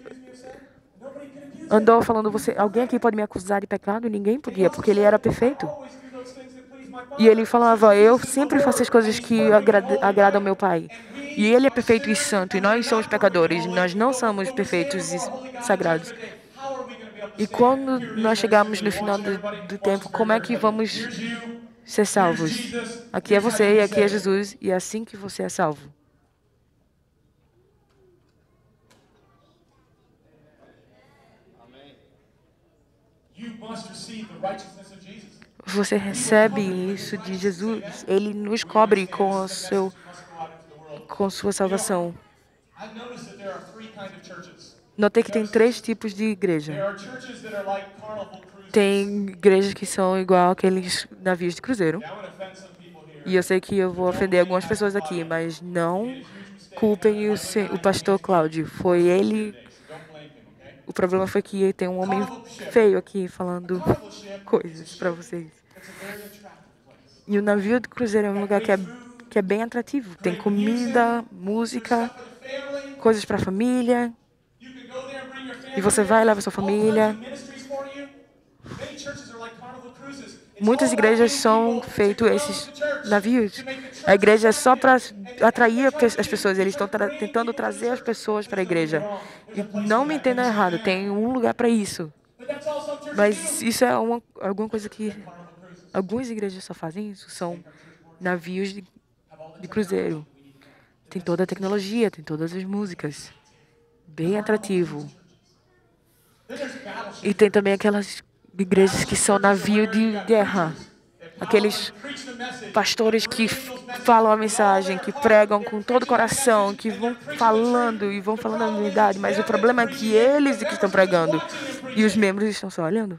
S4: andou falando, alguém aqui pode me acusar de pecado? Ninguém podia, porque ele era perfeito. E ele falava, eu sempre faço as coisas que agradam ao meu Pai. E ele é perfeito e santo, e nós somos pecadores, nós não somos perfeitos e sagrados. E quando nós chegarmos no final do tempo, como é que vamos ser salvos? Aqui é você e aqui é Jesus, e é assim que você é salvo. Você recebe isso de Jesus, ele nos cobre com sua salvação. Notei que tem 3 tipos de igreja. Tem igrejas que são igual aqueles navios de cruzeiro. E eu sei que eu vou ofender algumas pessoas aqui, mas não culpem o pastor Cláudio. Foi ele. O problema foi que tem um homem feio aqui falando coisas para vocês. E o navio de cruzeiro é um lugar que é bem atrativo. Tem comida, música, coisas para a família. E você vai e leva sua família. Muitas igrejas são feitas esses navios. A igreja é só para atrair as pessoas. Eles estão tentando trazer as pessoas para a igreja. E não me entenda errado, tem um lugar para isso. Mas isso é alguma coisa que algumas igrejas só fazem isso. São navios de cruzeiro. Tem toda a tecnologia, tem todas as músicas. Bem atrativo. E tem também aquelas igrejas que são navio de guerra. Aqueles pastores que falam a mensagem, que pregam com todo o coração, que vão falando a verdade, mas o problema é que eles que estão pregando e os membros estão só olhando.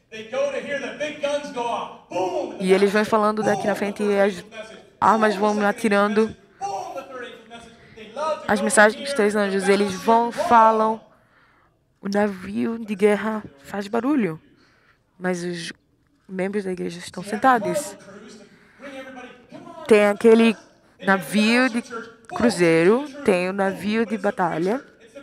S4: E eles vão falando daqui na frente e as armas vão atirando. As mensagens dos 3 anjos, eles falam, o navio de guerra faz barulho, mas os membros da igreja estão sentados. Tem aquele navio de cruzeiro, tem o navio de batalha,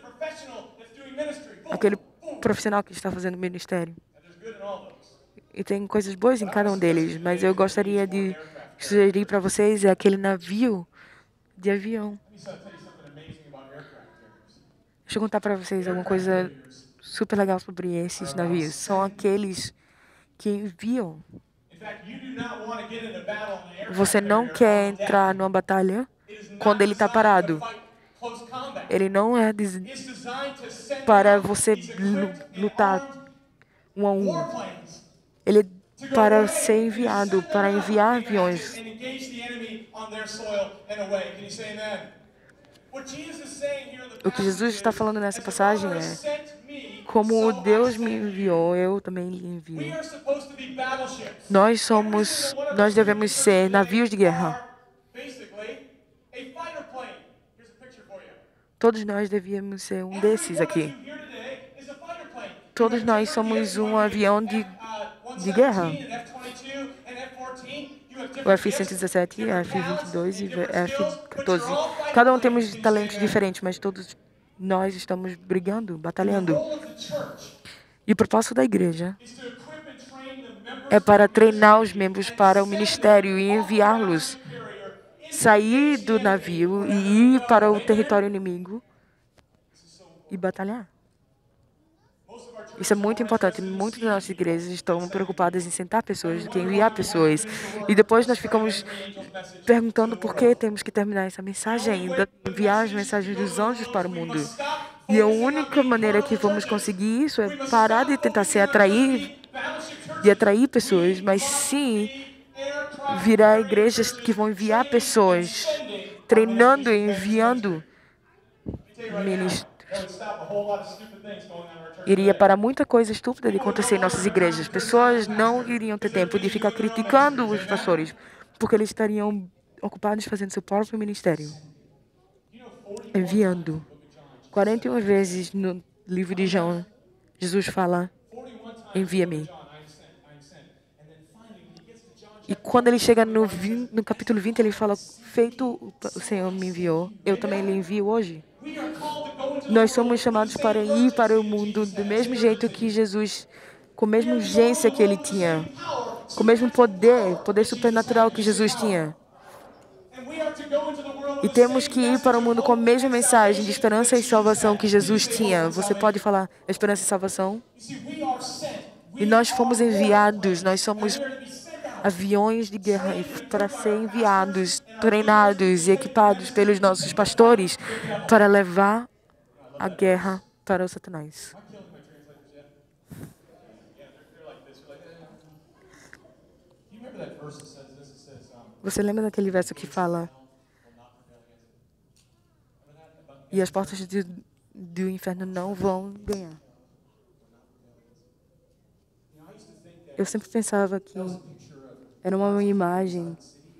S4: aquele profissional que está fazendo ministério. E tem coisas boas em cada um deles, mas eu gostaria de sugerir para vocês aquele navio de avião. Deixa eu contar para vocês alguma coisa super legal sobre esses navios. São aqueles que enviam. Você não quer entrar numa batalha quando ele está parado. Ele não é para você lutar 1 a 1. Ele é para ser enviado, para enviar aviões. O que Jesus está falando nessa passagem é: como Deus me enviou, eu também lhe envio. Nós devemos ser navios de guerra. Todos nós devíamos ser um desses aqui. Todos nós somos um avião de guerra. O F-117, F-22 e F-14. Cada um temos talentos diferentes, mas todos nós estamos brigando, batalhando. E o propósito da igreja é para treinar os membros para o ministério e enviá-los, sair do navio e ir para o território inimigo e batalhar. Isso é muito importante. Muitas das nossas igrejas estão preocupadas em sentar pessoas do que enviar pessoas. E depois nós ficamos perguntando por que temos que terminar essa mensagem ainda, enviar as mensagens dos anjos para o mundo. E a única maneira que vamos conseguir isso é parar de tentar atrair pessoas, mas sim virar igrejas que vão enviar pessoas, treinando e enviando ministros. Iria para muita coisa estúpida de acontecer em nossas igrejas. Pessoas não iriam ter tempo de ficar criticando os pastores, porque eles estariam ocupados fazendo seu próprio ministério. Enviando. 41 vezes no livro de João, Jesus fala: envia-me. E quando ele chega no capítulo 20, ele fala: feito o Senhor me enviou, eu também lhe envio hoje. Nós somos chamados para ir para o mundo do mesmo jeito que Jesus, com a mesma urgência que ele tinha, com o mesmo poder supernatural que Jesus tinha. E temos que ir para o mundo com a mesma mensagem de esperança e salvação que Jesus tinha. Você pode falar esperança e salvação? E nós fomos enviados, nós somos aviões de guerra para ser enviados, treinados e equipados pelos nossos pastores para levar a guerra para o Satanás. Você lembra daquele verso que fala: e as portas do inferno não vão ganhar? Eu sempre pensava que era uma imagem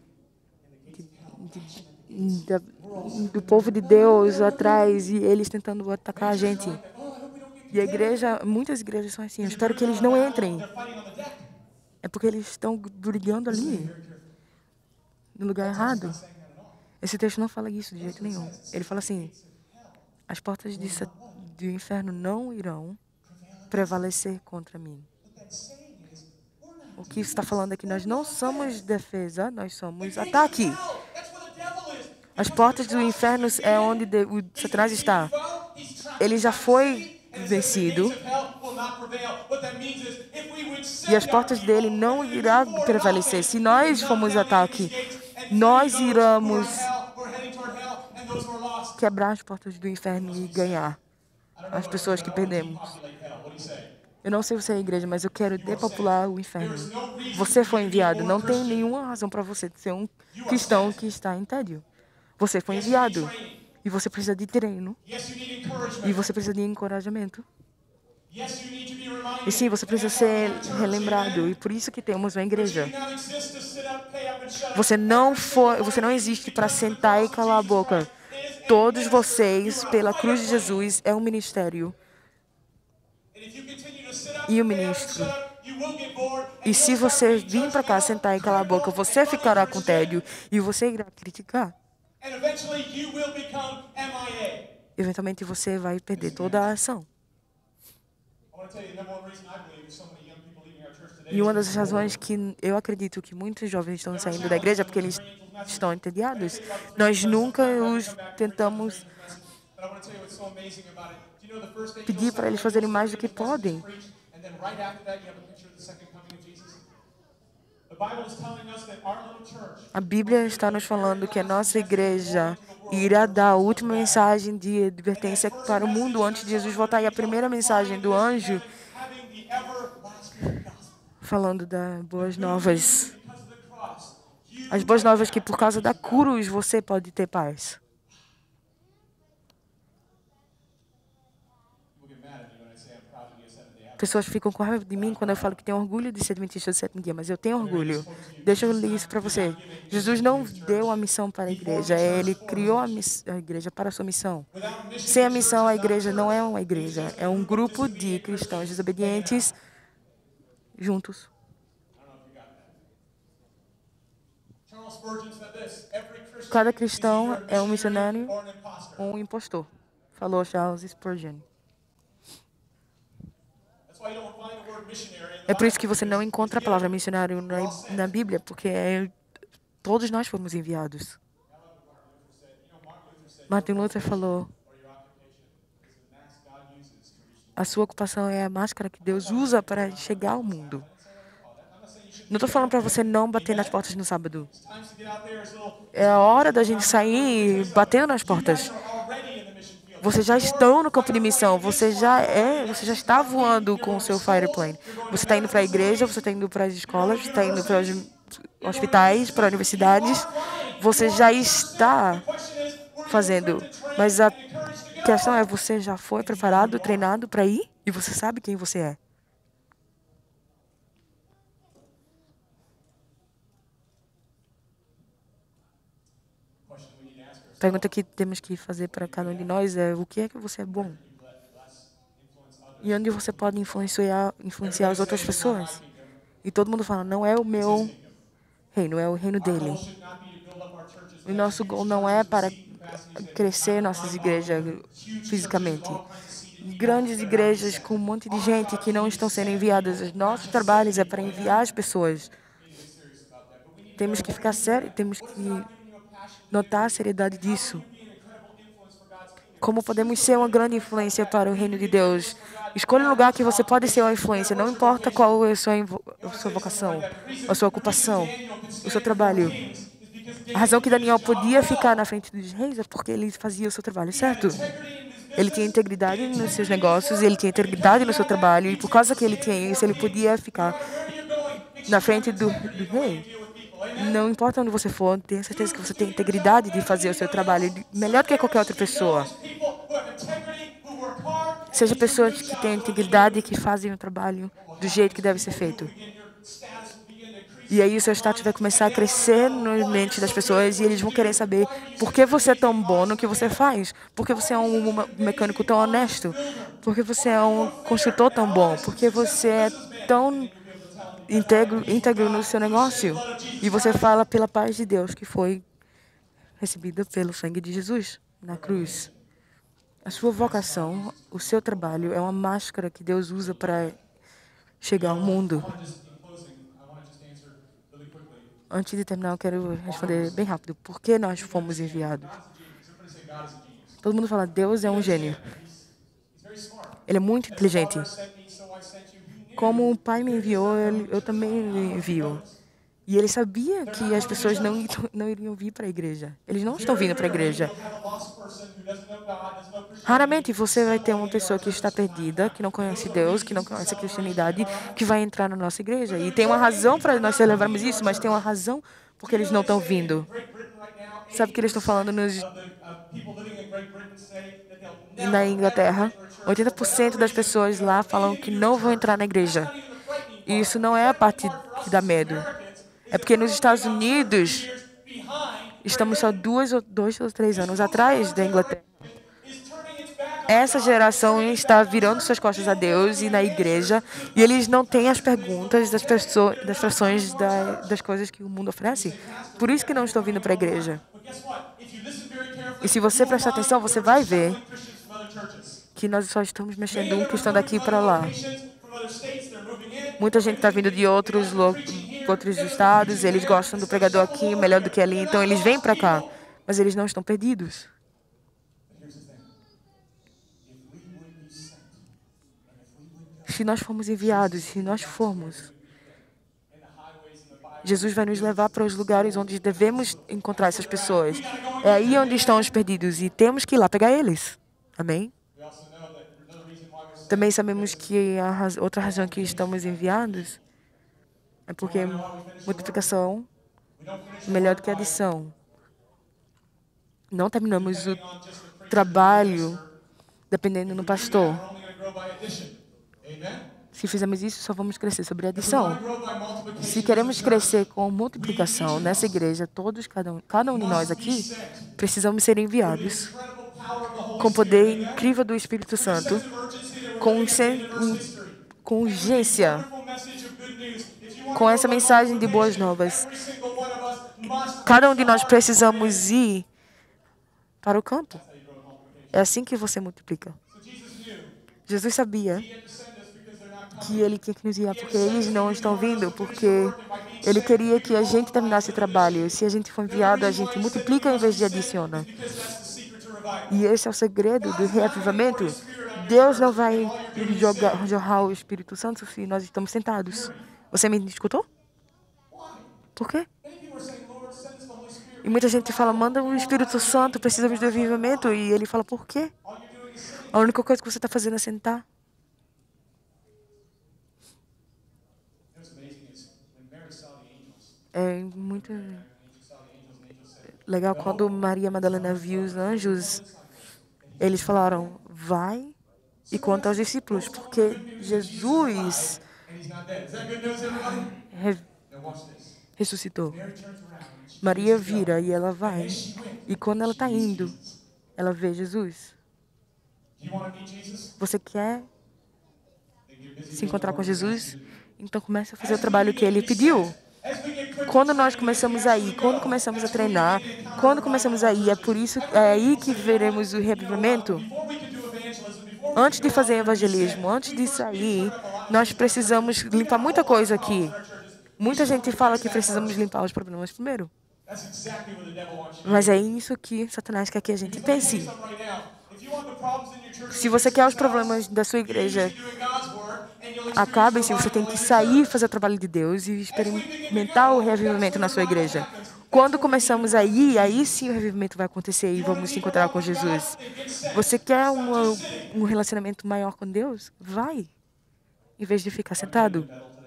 S4: do povo de Deus atrás e eles tentando atacar a gente. E a igreja, muitas igrejas são assim. Eu espero que eles não entrem. É porque eles estão brigando ali, no lugar errado. Esse texto não fala isso de jeito nenhum. Ele fala assim: as portas do inferno não irão prevalecer contra mim. O que está falando é que nós não somos defesa, nós somos ataque. As portas do inferno é onde o Satanás está. Ele já foi vencido. E as portas dele não irão prevalecer. Se nós formos ataque, nós iremos quebrar as portas do inferno e ganhar as pessoas que perdemos. Eu não sei se você é a igreja, mas eu quero depopular o inferno. Você foi enviado. Não tem nenhuma razão para você ser um cristão que está em tédio. Você foi enviado. E você precisa de treino. E você precisa de encorajamento. E sim, você precisa ser relembrado. E por isso que temos uma igreja. Você não existe para sentar e calar a boca. Todos vocês, pela cruz de Jesus, é um ministério. E o ministro. E se você vir para cá sentar e calar a boca, você ficará com tédio e você irá criticar. Eventualmente você vai perder toda a ação. E uma das razões que eu acredito que muitos jovens estão saindo da igreja é porque eles estão entediados. Nós nunca os tentamos pedir para eles fazerem mais do que podem. A Bíblia está nos falando que a nossa igreja irá dar a última mensagem de advertência para o mundo antes de Jesus voltar. E a primeira mensagem do anjo falando das boas novas. As boas novas que por causa da cruz você pode ter paz. Pessoas ficam com raiva de mim quando eu falo que tenho orgulho de ser adventista do sétimo dia, mas eu tenho orgulho. Deixa eu ler isso para você. Jesus não deu a missão para a igreja, ele criou a igreja para a sua missão. Sem a missão, a igreja não é uma igreja, é um grupo de cristãos desobedientes juntos. Cada cristão é um missionário ou um impostor, falou Charles Spurgeon. É por isso que você não encontra a palavra missionário na Bíblia, porque todos nós fomos enviados. Martin Luther falou: a sua ocupação é a máscara que Deus usa para chegar ao mundo. Não estou falando para você não bater nas portas no sábado. É a hora da gente sair batendo nas portas. Vocês já estão no campo de missão. Você já está voando com o seu fireplane. Você está indo para a igreja, você está indo para as escolas, você está indo para os hospitais, para universidades. Você já está fazendo. Mas a questão é, você já foi preparado, treinado para ir? E você sabe quem você é? A pergunta que temos que fazer para cada um de nós é: o que é que você é bom? E onde você pode influenciar as outras pessoas? E todo mundo fala: não é o meu reino, é o reino dele. O nosso gol não é para crescer nossas igrejas fisicamente. Grandes igrejas com um monte de gente que não estão sendo enviadas. Os nossos trabalhos é para enviar as pessoas. Temos que ficar sérios, temos que notar a seriedade disso. Como podemos ser uma grande influência para o reino de Deus? Escolha um lugar que você pode ser uma influência, não importa qual é a sua vocação, a sua ocupação, o seu trabalho. A razão que Daniel podia ficar na frente dos reis é porque ele fazia o seu trabalho certo. Ele tinha integridade nos seus negócios, ele tinha integridade no seu trabalho, e por causa que ele tinha isso, ele podia ficar na frente do rei. Não importa onde você for, tenha certeza que você tem integridade de fazer o seu trabalho melhor do que qualquer outra pessoa. Seja pessoas que têm integridade e que fazem o trabalho do jeito que deve ser feito. E aí o seu status vai começar a crescer na mente das pessoas e eles vão querer saber por que você é tão bom no que você faz, por que você é um mecânico tão honesto, por que você é um construtor tão bom, por que você é tão íntegro no seu negócio. E você fala pela paz de Deus que foi recebida pelo sangue de Jesus na cruz. A sua vocação, o seu trabalho é uma máscara que Deus usa para chegar ao mundo. Antes de terminar, eu quero responder bem rápido. Por que nós fomos enviados? Todo mundo fala: Deus é um gênio. Ele é muito inteligente. Como o Pai me enviou, eu também me envio. E ele sabia que as pessoas não iriam vir para a igreja. Eles não estão vindo para a igreja. Raramente você vai ter uma pessoa que está perdida, que não conhece Deus, que não conhece a cristianidade, que vai entrar na nossa igreja. E tem uma razão para nós celebrarmos isso, mas tem uma razão porque eles não estão vindo. Sabe o que eles estão falando na Inglaterra? 80% das pessoas lá falam que não vão entrar na igreja. E isso não é a parte que dá medo. É porque nos Estados Unidos, estamos só 2 ou 3 anos atrás da Inglaterra. Essa geração está virando suas costas a Deus e na igreja, e eles não têm as perguntas das frações das coisas que o mundo oferece. Por isso que não estão vindo para a igreja. E se você prestar atenção, você vai ver que nós só estamos mexendo um cristão daqui para lá. Muita gente está vindo de outros estados, eles gostam do pregador aqui melhor do que ali, então eles vêm para cá, mas eles não estão perdidos. Se nós formos enviados, se nós formos, Jesus vai nos levar para os lugares onde devemos encontrar essas pessoas. É aí onde estão os perdidos e temos que ir lá pegar eles. Amém? Também sabemos que outra razão que estamos enviados é porque multiplicação é melhor do que adição. Não terminamos o trabalho dependendo do pastor. Se fizermos isso, só vamos crescer sobre adição. Se queremos crescer com multiplicação nessa igreja, cada um de nós aqui, precisamos ser enviados com o poder incrível do Espírito Santo, com urgência, com essa mensagem de boas novas. Cada um de nós precisamos ir para o campo. É assim que você multiplica. Jesus sabia que ele tinha que nos guiar, porque eles não estão vindo, porque ele queria que a gente terminasse o trabalho. Se a gente for enviado, a gente multiplica em vez de adiciona. E esse é o segredo do reavivamento. Deus não vai jorrar o Espírito Santo se nós estamos sentados. Você me escutou? Por quê? E muita gente fala, manda o Espírito Santo, precisamos do avivamento. E ele fala, por quê? A única coisa que você está fazendo é sentar. É muito legal quando Maria Madalena viu os anjos, eles falaram, vai e conta aos discípulos, porque Jesus ressuscitou. Maria vira e ela vai. E quando ela está indo, ela vê Jesus. Você quer se encontrar com Jesus? Então comece a fazer o trabalho que ele pediu. Quando nós começamos a ir, quando começamos a treinar, quando começamos a ir, é aí que veremos o reavivamento. Antes de fazer evangelismo, antes de sair, nós precisamos limpar muita coisa aqui. Muita gente fala que precisamos limpar os problemas primeiro. Mas é isso que Satanás quer que a gente pense. Se você quer os problemas da sua igreja acabem, se você tem que sair, fazer o trabalho de Deus e experimentar o reavivamento na sua igreja. Quando começamos a ir, aí sim o reavivamento vai acontecer e vamos se encontrar com Jesus. Você quer um relacionamento maior com Deus? Vai, em vez de ficar sentado.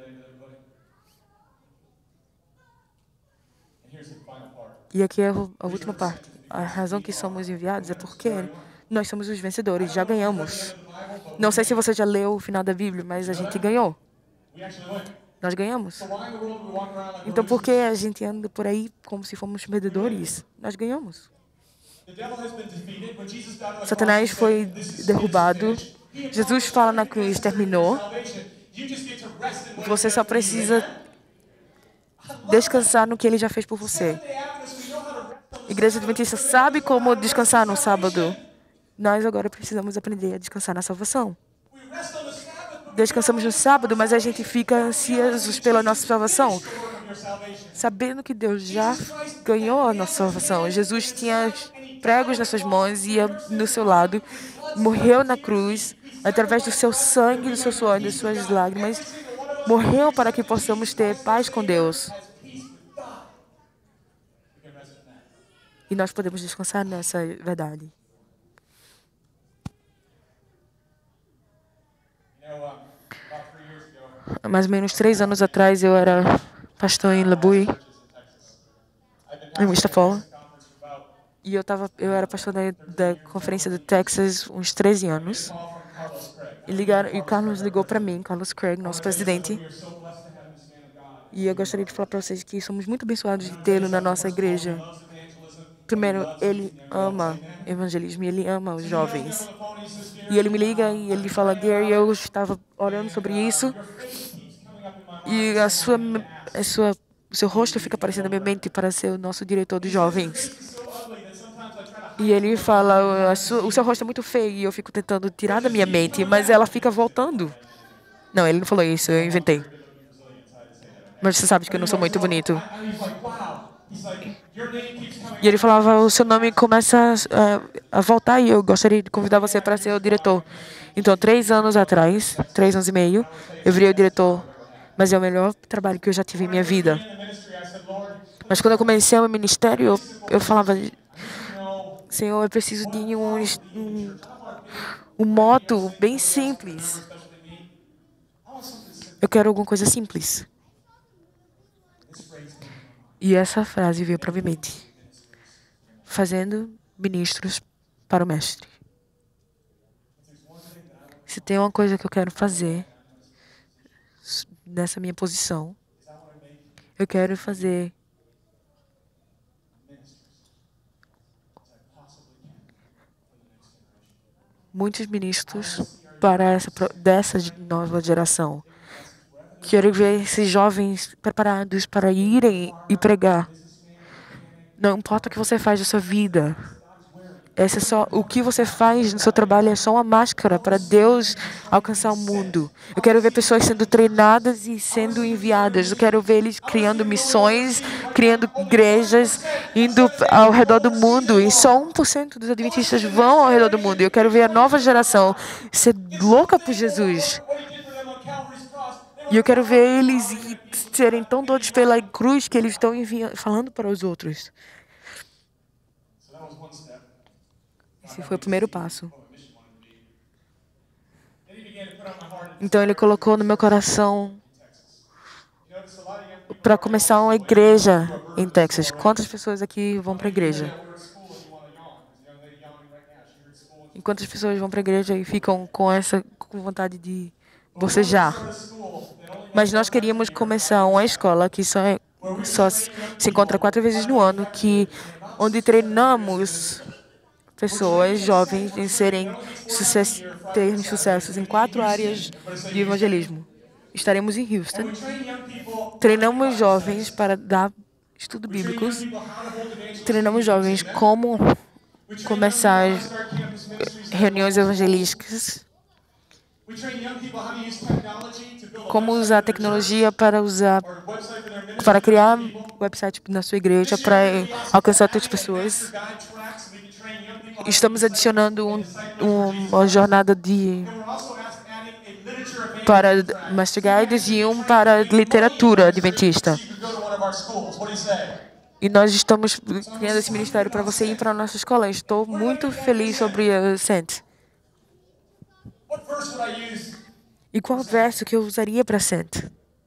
S4: E aqui é a última parte. A razão que somos enviados é porque nós somos os vencedores, já ganhamos. Não sei se você já leu o final da Bíblia, mas a gente ganhou. Nós ganhamos. Então, por que a gente anda por aí como se fôssemos perdedores? Nós ganhamos. Satanás foi derrubado. Jesus fala na cruz, terminou. Você só precisa descansar no que ele já fez por você. A Igreja Adventista sabe como descansar no sábado. Nós agora precisamos aprender a descansar na salvação. Descansamos no sábado, mas a gente fica ansiosos pela nossa salvação, sabendo que Deus já ganhou a nossa salvação. Jesus tinha pregos nas suas mãos, ia no seu lado, morreu na cruz, através do seu sangue, do seu suor, das suas lágrimas, morreu para que possamos ter paz com Deus. E nós podemos descansar nessa verdade. Há mais ou menos 3 anos atrás, eu era pastor em Labui, em Wistafola. E eu era pastor da conferência do Texas uns 13 anos. E o Carlos ligou para mim, Carlos Craig, nosso presidente. E eu gostaria de falar para vocês que somos muito abençoados de tê-lo na nossa igreja. Primeiro, ele ama evangelismo e ele ama os jovens. E ele me liga e ele fala, Gary, eu estava orando sobre isso. E o seu rosto fica aparecendo na minha mente para ser o nosso diretor dos jovens. E ele fala, o seu rosto é muito feio. E eu fico tentando tirar da minha mente, mas ela fica voltando. Não, ele não falou isso, eu inventei. Mas você sabe que eu não sou muito bonito. E ele falava, o seu nome começa a voltar e eu gostaria de convidar você para ser o diretor. Então, 3 anos atrás, 3 anos e meio, eu virei o diretor. Mas é o melhor trabalho que eu já tive em minha vida. Mas quando eu comecei o meu ministério, eu falava, Senhor, eu preciso de um moto bem simples. Eu quero alguma coisa simples. E essa frase veio para minha mente. Fazendo ministros para o mestre. Se tem uma coisa que eu quero fazer nessa minha posição, eu quero fazer muitos ministros para dessa nova geração. Quero ver esses jovens preparados para irem e pregar. Não importa o que você faz da sua vida. O que você faz no seu trabalho é só uma máscara para Deus alcançar o mundo. Eu quero ver pessoas sendo treinadas e sendo enviadas. Eu quero ver eles criando missões, criando igrejas, indo ao redor do mundo. E só 1% dos adventistas vão ao redor do mundo. Eu quero ver a nova geração ser louca por Jesus. E eu quero ver eles serem tão doidos pela cruz que eles estão falando para os outros. Esse foi o primeiro passo. Então ele colocou no meu coração para começar uma igreja em Texas. Quantas pessoas aqui vão para a igreja? E quantas pessoas vão para a igreja e ficam com vontade de bocejar? Mas nós queríamos começar uma escola que só se encontra 4 vezes no ano, onde treinamos pessoas jovens em terem sucessos em 4 áreas de evangelismo. Estaremos em Houston. Treinamos jovens para dar estudos bíblicos. Treinamos jovens como começar reuniões evangelísticas. Como usar a tecnologia para criar website na sua igreja, para alcançar outras pessoas. Estamos adicionando uma jornada para Master Guides e para literatura adventista. E nós estamos criando esse ministério para você ir para a nossa escola. Estou muito feliz sobre a Sent. E qual verso que eu usaria para Sent?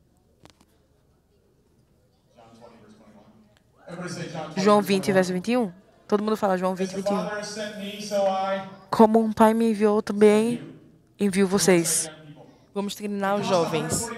S4: João 20, verso 21? Todo mundo fala João 20, 21. Como um pai me enviou, também envio vocês. Vamos treinar os jovens.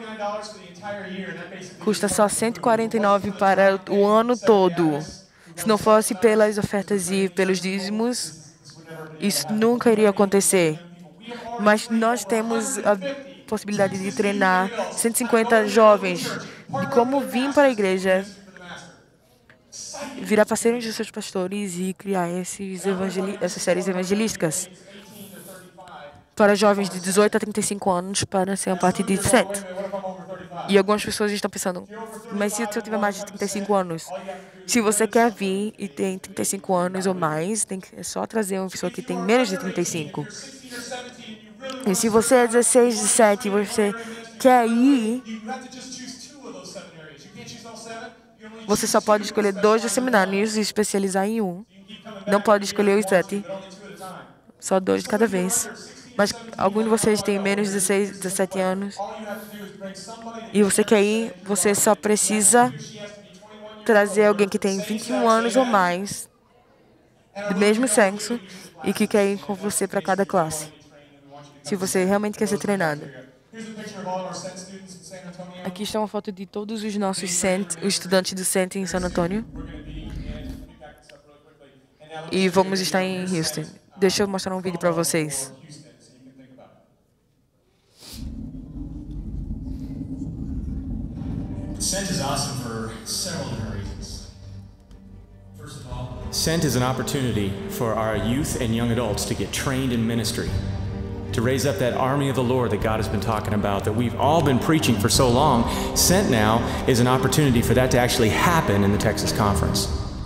S4: Custa só $149 para o ano todo. Se não fosse pelas ofertas e pelos dízimos, isso nunca iria acontecer. Mas nós temos a possibilidade de treinar 150 jovens de como vir para a igreja, virar parceiros dos seus pastores e criar essas séries evangelísticas para jovens de 18 a 35 anos para ser uma parte de Sent. E algumas pessoas estão pensando, mas se eu tiver mais de 35 anos? Se você quer vir e tem 35 anos ou mais, é só trazer uma pessoa que tem menos de 35. E se você é 16, 17 e você quer ir, você só pode escolher 2 dos seminários e especializar em um. não pode escolher os 7, só 2 de cada vez. Mas algum de vocês tem menos de 16, 17 anos e você quer ir, você só precisa trazer alguém que tem 21 anos ou mais, do mesmo sexo, e que quer ir com você para cada classe, se você realmente quer ser treinado. Aqui está uma foto de todos os nossos os estudantes do CENT em San Antonio. E vamos estar em Houston. Deixa eu mostrar um vídeo para vocês.
S3: CENT is awesome for several different reasons. First of all, CENT is an opportunity for our youth and young adults to get trained in ministry, to raise up that army of the Lord that God has been talking about, that we've all been preaching for so long. CENT now is an opportunity for that to actually happen in the Texas Conference.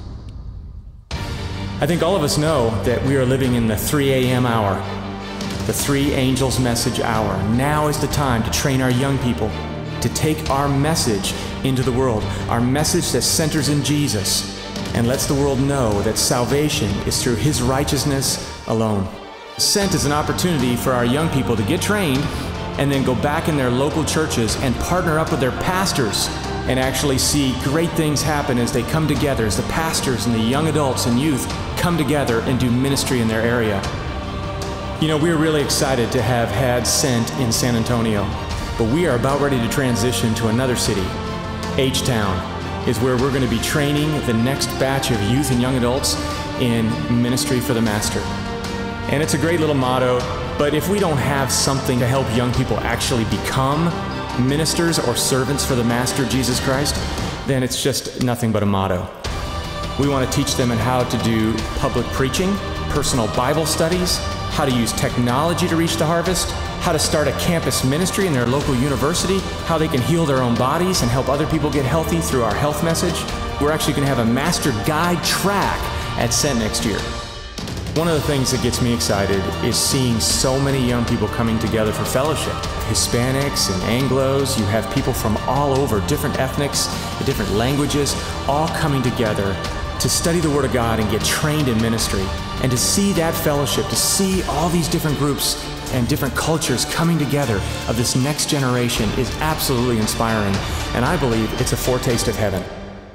S3: I think all of us know that we are living in the 3 a.m. hour, the 3 angels message hour. Now is the time to train our young people to take our message into the world, our message that centers in Jesus and lets the world know that salvation is through His righteousness alone. CENT is an opportunity for our young people to get trained and then go back in their local churches and partner up with their pastors and actually see great things happen as they come together, as the pastors and the young adults and youth come together and do ministry in their area. You know, we're really excited to have had CENT in San Antonio, but we are about ready to transition to another city. H-Town is where we're going to be training the next batch of youth and young adults in ministry for the Master. And it's a great little motto, but if we don't have something to help young people actually become ministers or servants for the Master, Jesus Christ, then it's just nothing but a motto. We want to teach them on how to do public preaching, personal Bible studies, how to use technology to reach the harvest, how to start a campus ministry in their local university, how they can heal their own bodies and help other people get healthy through our health message. We're actually going to have a Master Guide track at CENT next year. One of the things that gets me excited is seeing so many young people coming together for fellowship. Hispanics and Anglos, you have people from all over, different ethnics, different languages, all coming together to study the Word of God and get trained in ministry. And to see that fellowship, to see all these different groups and different cultures coming together of this next generation is absolutely inspiring. And I believe it's a foretaste of heaven.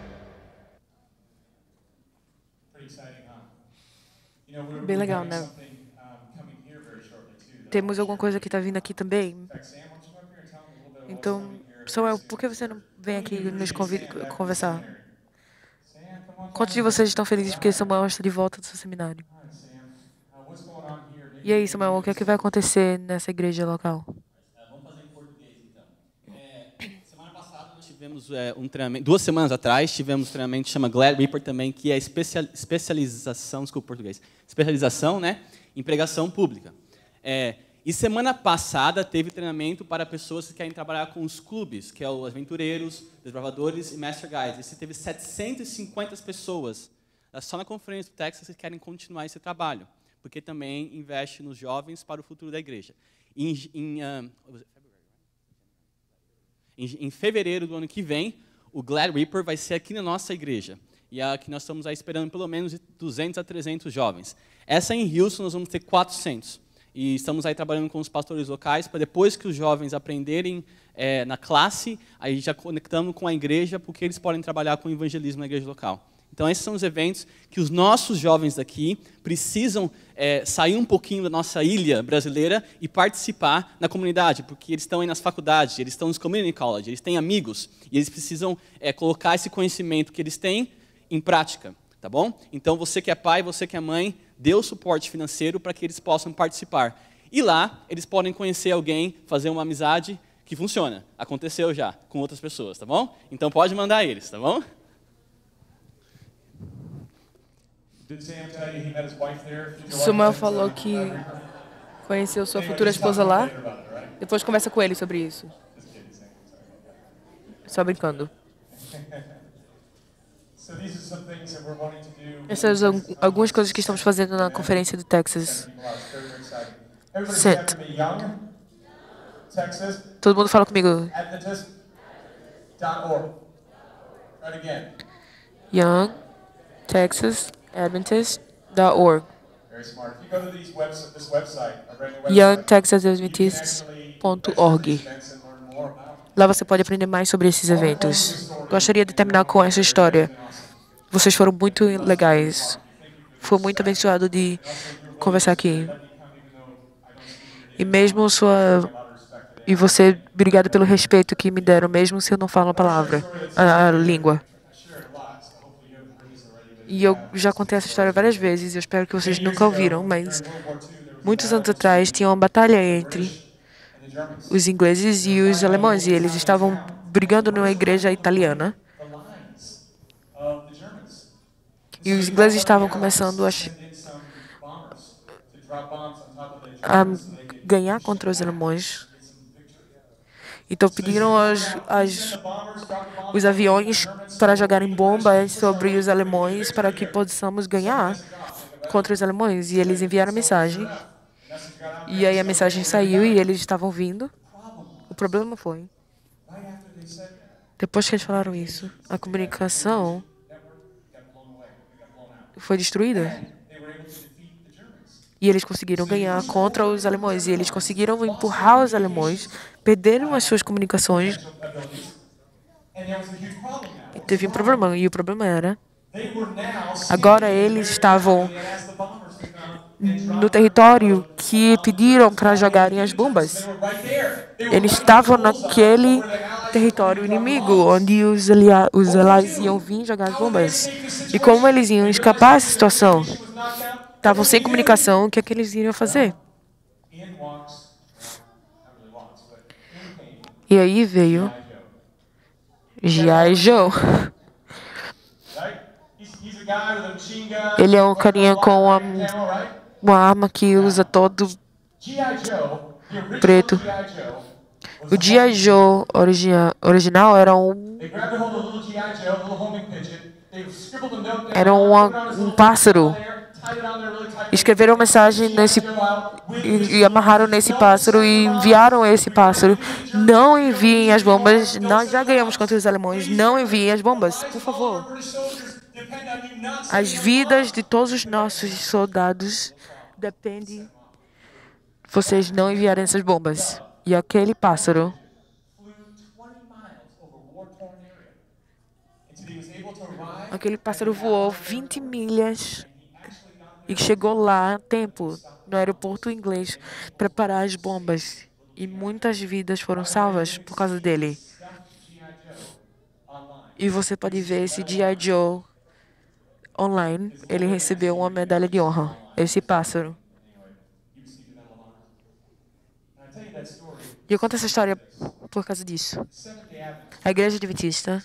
S4: Bem legal, né? Temos alguma coisa que está vindo aqui também. Então, Samuel, por que você não vem aqui nos conversar? Quantos de vocês estão felizes porque Samuel está de volta do seu seminário? E aí, Samuel, o que é que vai acontecer nessa igreja local?
S10: Vamos fazer em português, então. Semana passada nós tivemos um treinamento, 2 semanas atrás tivemos um treinamento que chama Glad Reaper também, que é especialização, desculpa, português, especialização, né, em pregação pública. E semana passada teve treinamento para pessoas que querem trabalhar com os clubes, que é os aventureiros, desbravadores e master guides. Esse teve 750 pessoas só na conferência do Texas que querem continuar esse trabalho, porque também investe nos jovens para o futuro da igreja. Em fevereiro do ano que vem, o Glad Reaper vai ser aqui na nossa igreja. E aqui nós estamos aí esperando pelo menos de 200 a 300 jovens. Essa em Houston nós vamos ter 400. E estamos aí trabalhando com os pastores locais para depois que os jovens aprenderem na classe, aí já conectamos com a igreja, porque eles podem trabalhar com o evangelismo na igreja local. Então, esses são os eventos que os nossos jovens daqui precisam sair um pouquinho da nossa ilha brasileira e participar na comunidade, porque eles estão aí nas faculdades, eles estão nos community college, eles têm amigos, e eles precisam colocar esse conhecimento que eles têm em prática, tá bom? Então, você que é pai, você que é mãe, dê o suporte financeiro para que eles possam participar. E lá, eles podem conhecer alguém, fazer uma amizade que funciona. Aconteceu já com outras pessoas, tá bom? Então, pode mandar eles, tá bom?
S4: Samuel falou que conheceu sua futura esposa lá. Depois conversa com ele sobre isso. Só brincando. Essas são algumas coisas que estamos fazendo na conferência do Texas. CENT. Todo mundo fala comigo. Young, Texas, Adventist, youngtexasadventists.org. Lá você pode aprender mais sobre esses eventos. Gostaria de terminar com essa história. Vocês foram muito legais. Foi muito abençoado de conversar aqui. E mesmo e você, obrigado pelo respeito que me deram, mesmo se eu não falo a língua. E eu já contei essa história várias vezes, eu espero que vocês nunca ouviram, mas muitos anos atrás tinha uma batalha entre os ingleses e os alemães, e eles estavam brigando numa igreja italiana. E os ingleses estavam começando a ganhar contra os alemães. Então pediram os aviões para jogarem bombas sobre os alemães para que possamos ganhar contra os alemães. E eles enviaram a mensagem. E aí a mensagem saiu e eles estavam vindo. O problema foi, depois que eles falaram isso, a comunicação foi destruída. E eles conseguiram ganhar contra os alemães. E eles conseguiram empurrar os alemães, perderam as suas comunicações. E teve um problema. E o problema era, agora eles estavam no território que pediram para jogarem as bombas. Eles estavam naquele território inimigo, onde os aliados iam vir jogar as bombas. E como eles iam escapar dessa situação? Estavam sem comunicação, o que é que eles iriam fazer? E aí veio G.I. Joe. Ele é um carinha com uma arma que usa todo preto. O G.I. Joe original era um pássaro. Escreveram mensagem e amarraram nesse pássaro e enviaram esse pássaro. Não enviem as bombas. Nós já ganhamos contra os alemães. Não enviem as bombas, por favor. As vidas de todos os nossos soldados dependem de vocês não enviarem essas bombas. E aquele pássaro voou 20 milhas e chegou lá a tempo, no aeroporto inglês, preparar as bombas. E muitas vidas foram salvas por causa dele. E você pode ver esse G.I. Joe online. Ele recebeu uma medalha de honra, esse pássaro. E eu conto essa história por causa disso. A igreja adventista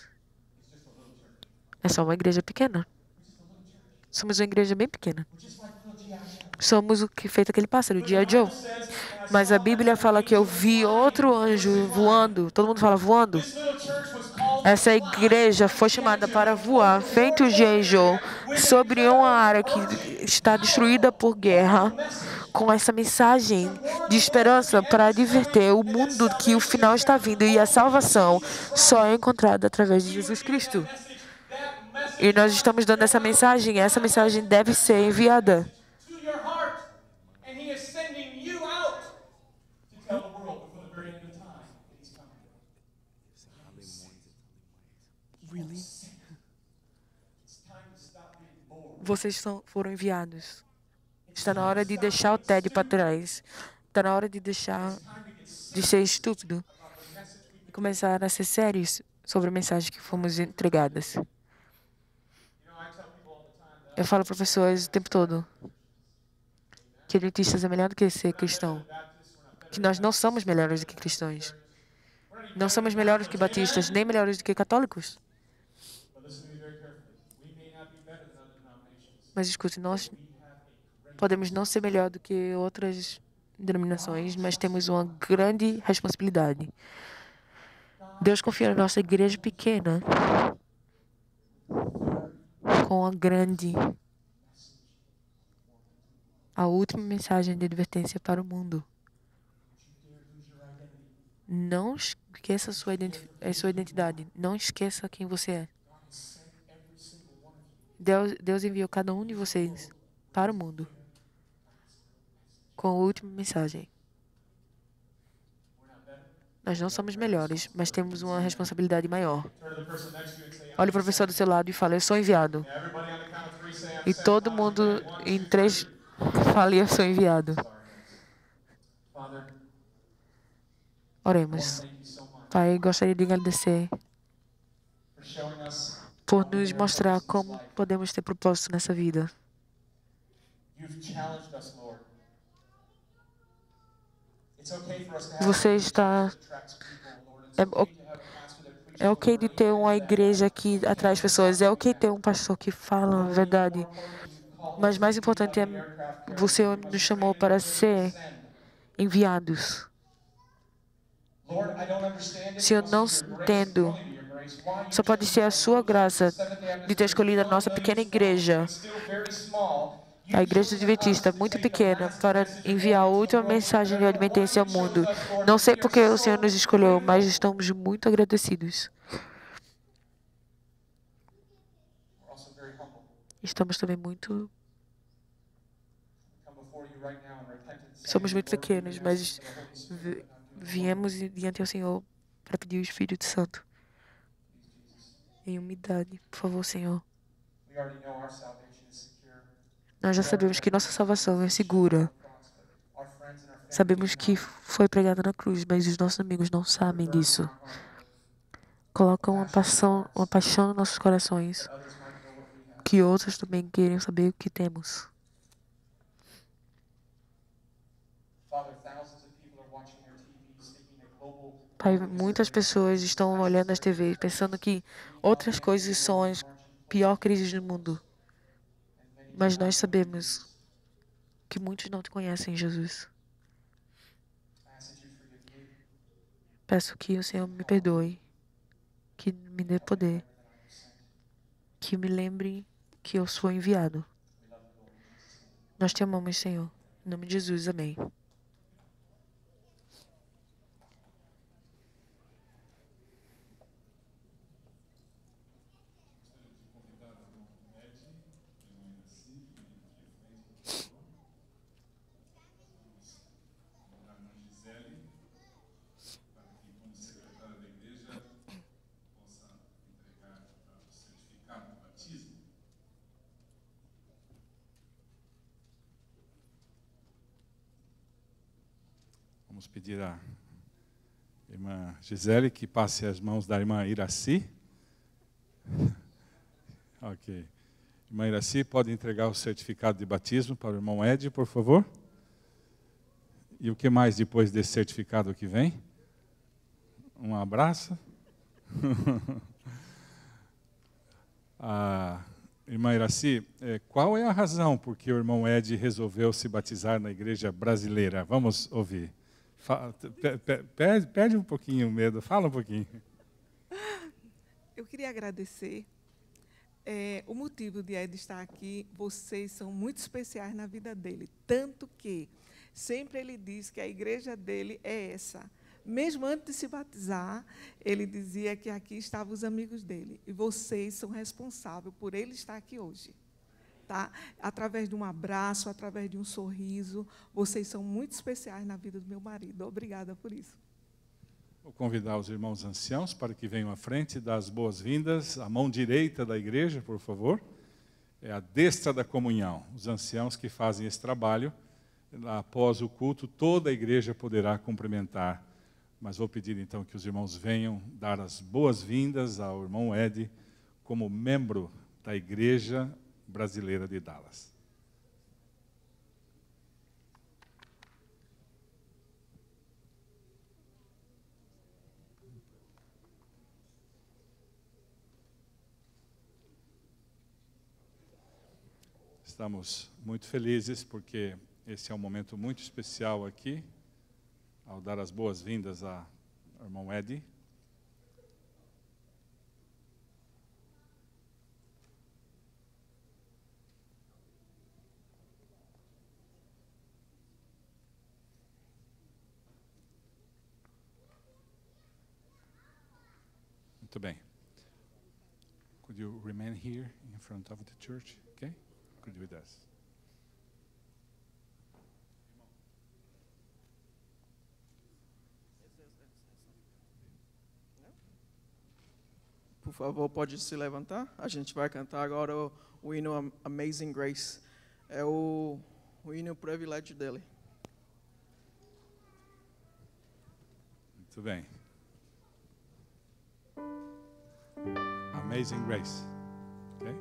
S4: é só uma igreja pequena. Somos uma igreja bem pequena. Somos o que fez aquele pássaro, o G.I. Joe. Mas a Bíblia fala que eu vi outro anjo voando. Todo mundo fala voando. Essa igreja foi chamada para voar, feito o G.I. Joe, sobre uma área que está destruída por guerra, com essa mensagem de esperança para advertir o mundo que o final está vindo e a salvação só é encontrada através de Jesus Cristo. E nós estamos dando essa mensagem deve ser enviada. Vocês foram enviados. Está na hora de deixar o TED para trás. Está na hora de deixar de ser estúpido e começar a ser sérios sobre a mensagem que fomos entregadas. Eu falo para pessoas o tempo todo que adventistas é melhor do que ser cristão. Que nós não somos melhores do que cristãos. Não somos melhores do que batistas, nem melhores do que católicos. Mas escute, nós podemos não ser melhor do que outras denominações, mas temos uma grande responsabilidade. Deus confia na nossa igreja pequena com a última mensagem de advertência para o mundo. Não esqueça a sua identidade. Não esqueça quem você é. Deus enviou cada um de vocês para o mundo com a última mensagem. Nós não somos melhores, mas temos uma responsabilidade maior. Olhe para o professor do seu lado e fale: eu sou enviado. E todo mundo em 3 fale: eu sou enviado. Oremos. Pai, gostaria de agradecer por nos mostrar como podemos ter propósito nessa vida. Você está... É ok de ter uma igreja que atrai pessoas. É ok ter um pastor que fala a verdade. Mas mais importante é você nos chamou para ser enviados. Se eu não entendo, só pode ser a sua graça de ter escolhido a nossa pequena igreja, a igreja adventista, muito pequena, para enviar a última mensagem de adventência ao mundo. Não sei porque o Senhor nos escolheu, mas estamos muito agradecidos. Estamos também muito... Somos muito pequenos, mas viemos diante ao Senhor para pedir o Espírito Santo. Em humildade, por favor, Senhor. Nós já sabemos que nossa salvação é segura. Sabemos que foi pregada na cruz, mas os nossos amigos não sabem disso. Coloca uma paixão nos nossos corações, que outros também queiram saber o que temos. Pai, muitas pessoas estão olhando as TVs pensando que outras coisas são as piores crises do mundo. Mas nós sabemos que muitos não te conhecem, Jesus. Peço que o Senhor me perdoe, que me dê poder, que me lembre que eu sou enviado. Nós te amamos, Senhor. Em nome de Jesus, amém.
S22: Vamos pedir à irmã Gisele que passe as mãos da irmã Iraci. Ok. Irmã Iraci, pode entregar o certificado de batismo para o irmão Ed, por favor? E o que mais depois desse certificado que vem? Um abraço. Irmã Iraci, qual é a razão por que o irmão Ed resolveu se batizar na igreja brasileira? Vamos ouvir. Perde um pouquinho o medo, fala um pouquinho.
S11: Eu queria agradecer. O motivo de Ed estar aqui, vocês são muito especiais na vida dele. Tanto que sempre ele diz que a igreja dele é essa. Mesmo antes de se batizar, ele dizia que aqui estavam os amigos dele. E vocês são responsáveis por ele estar aqui hoje. Tá? Através de um abraço, através de um sorriso, vocês são muito especiais na vida do meu marido. Obrigada por isso.
S22: Vou convidar os irmãos anciãos para que venham à frente, dar as boas-vindas. A mão direita da igreja, por favor. É a destra da comunhão. Os anciãos que fazem esse trabalho, após o culto, toda a igreja poderá cumprimentar. Mas vou pedir então que os irmãos venham dar as boas-vindas ao irmão Ed como membro da igreja brasileira de Dallas. Estamos muito felizes porque esse é um momento muito especial aqui, ao dar as boas-vindas ao irmão Ed. Muito bem. Could you remain here in front of the church? Okay? Could you do this?
S12: favor, pode se levantar. A gente vai cantar agora o hino Amazing Grace. É o hino privilégio dele.
S22: Muito bem. Amazing Grace. Okay?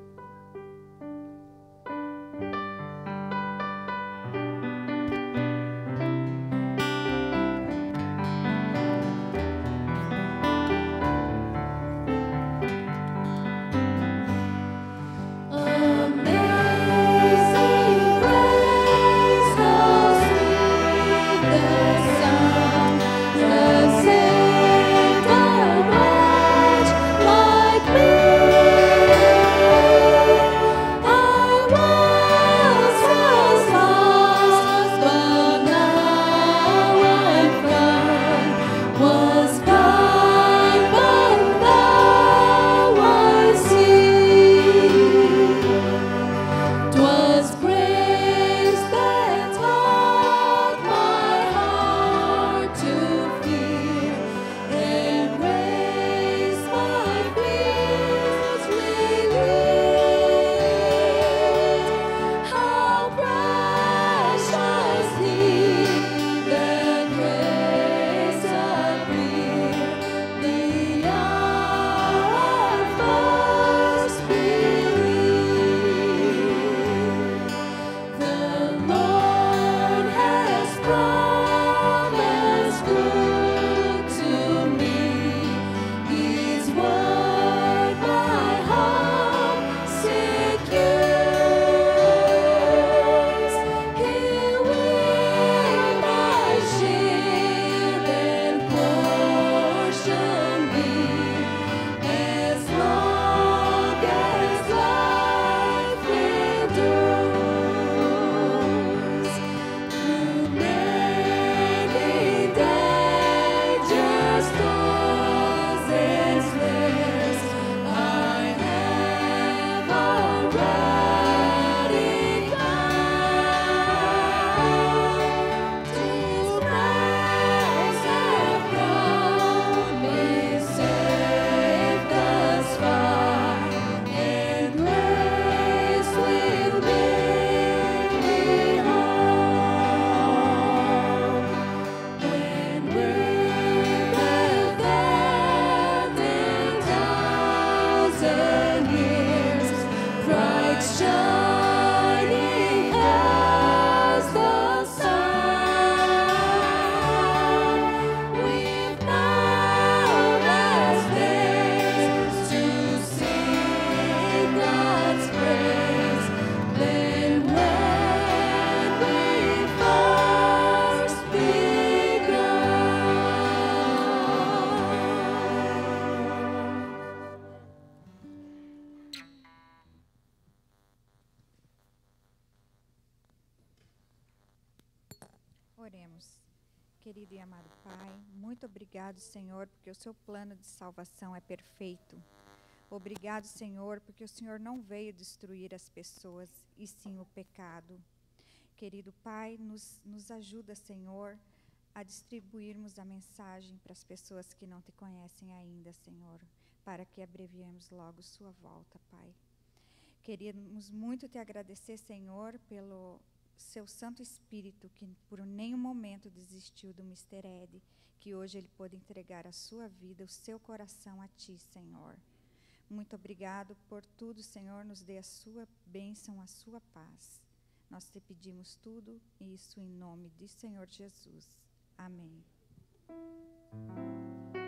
S17: Oremos. Querido e amado Pai, muito obrigado, Senhor, porque o seu plano de salvação é perfeito. Obrigado, Senhor, porque o Senhor não veio destruir as pessoas, e sim o pecado. Querido Pai, nos ajuda, Senhor, a distribuirmos a mensagem para as pessoas que não te conhecem ainda, Senhor, para que abreviemos logo sua volta, Pai. Queríamos muito te agradecer, Senhor, pelo seu Santo Espírito, que por nenhum momento desistiu do Mr. Ed, que hoje ele pôde entregar a sua vida, o seu coração a ti, Senhor. Muito obrigado por tudo, Senhor, nos dê a sua bênção, a sua paz. Nós te pedimos tudo, e isso em nome de Senhor Jesus. Amém.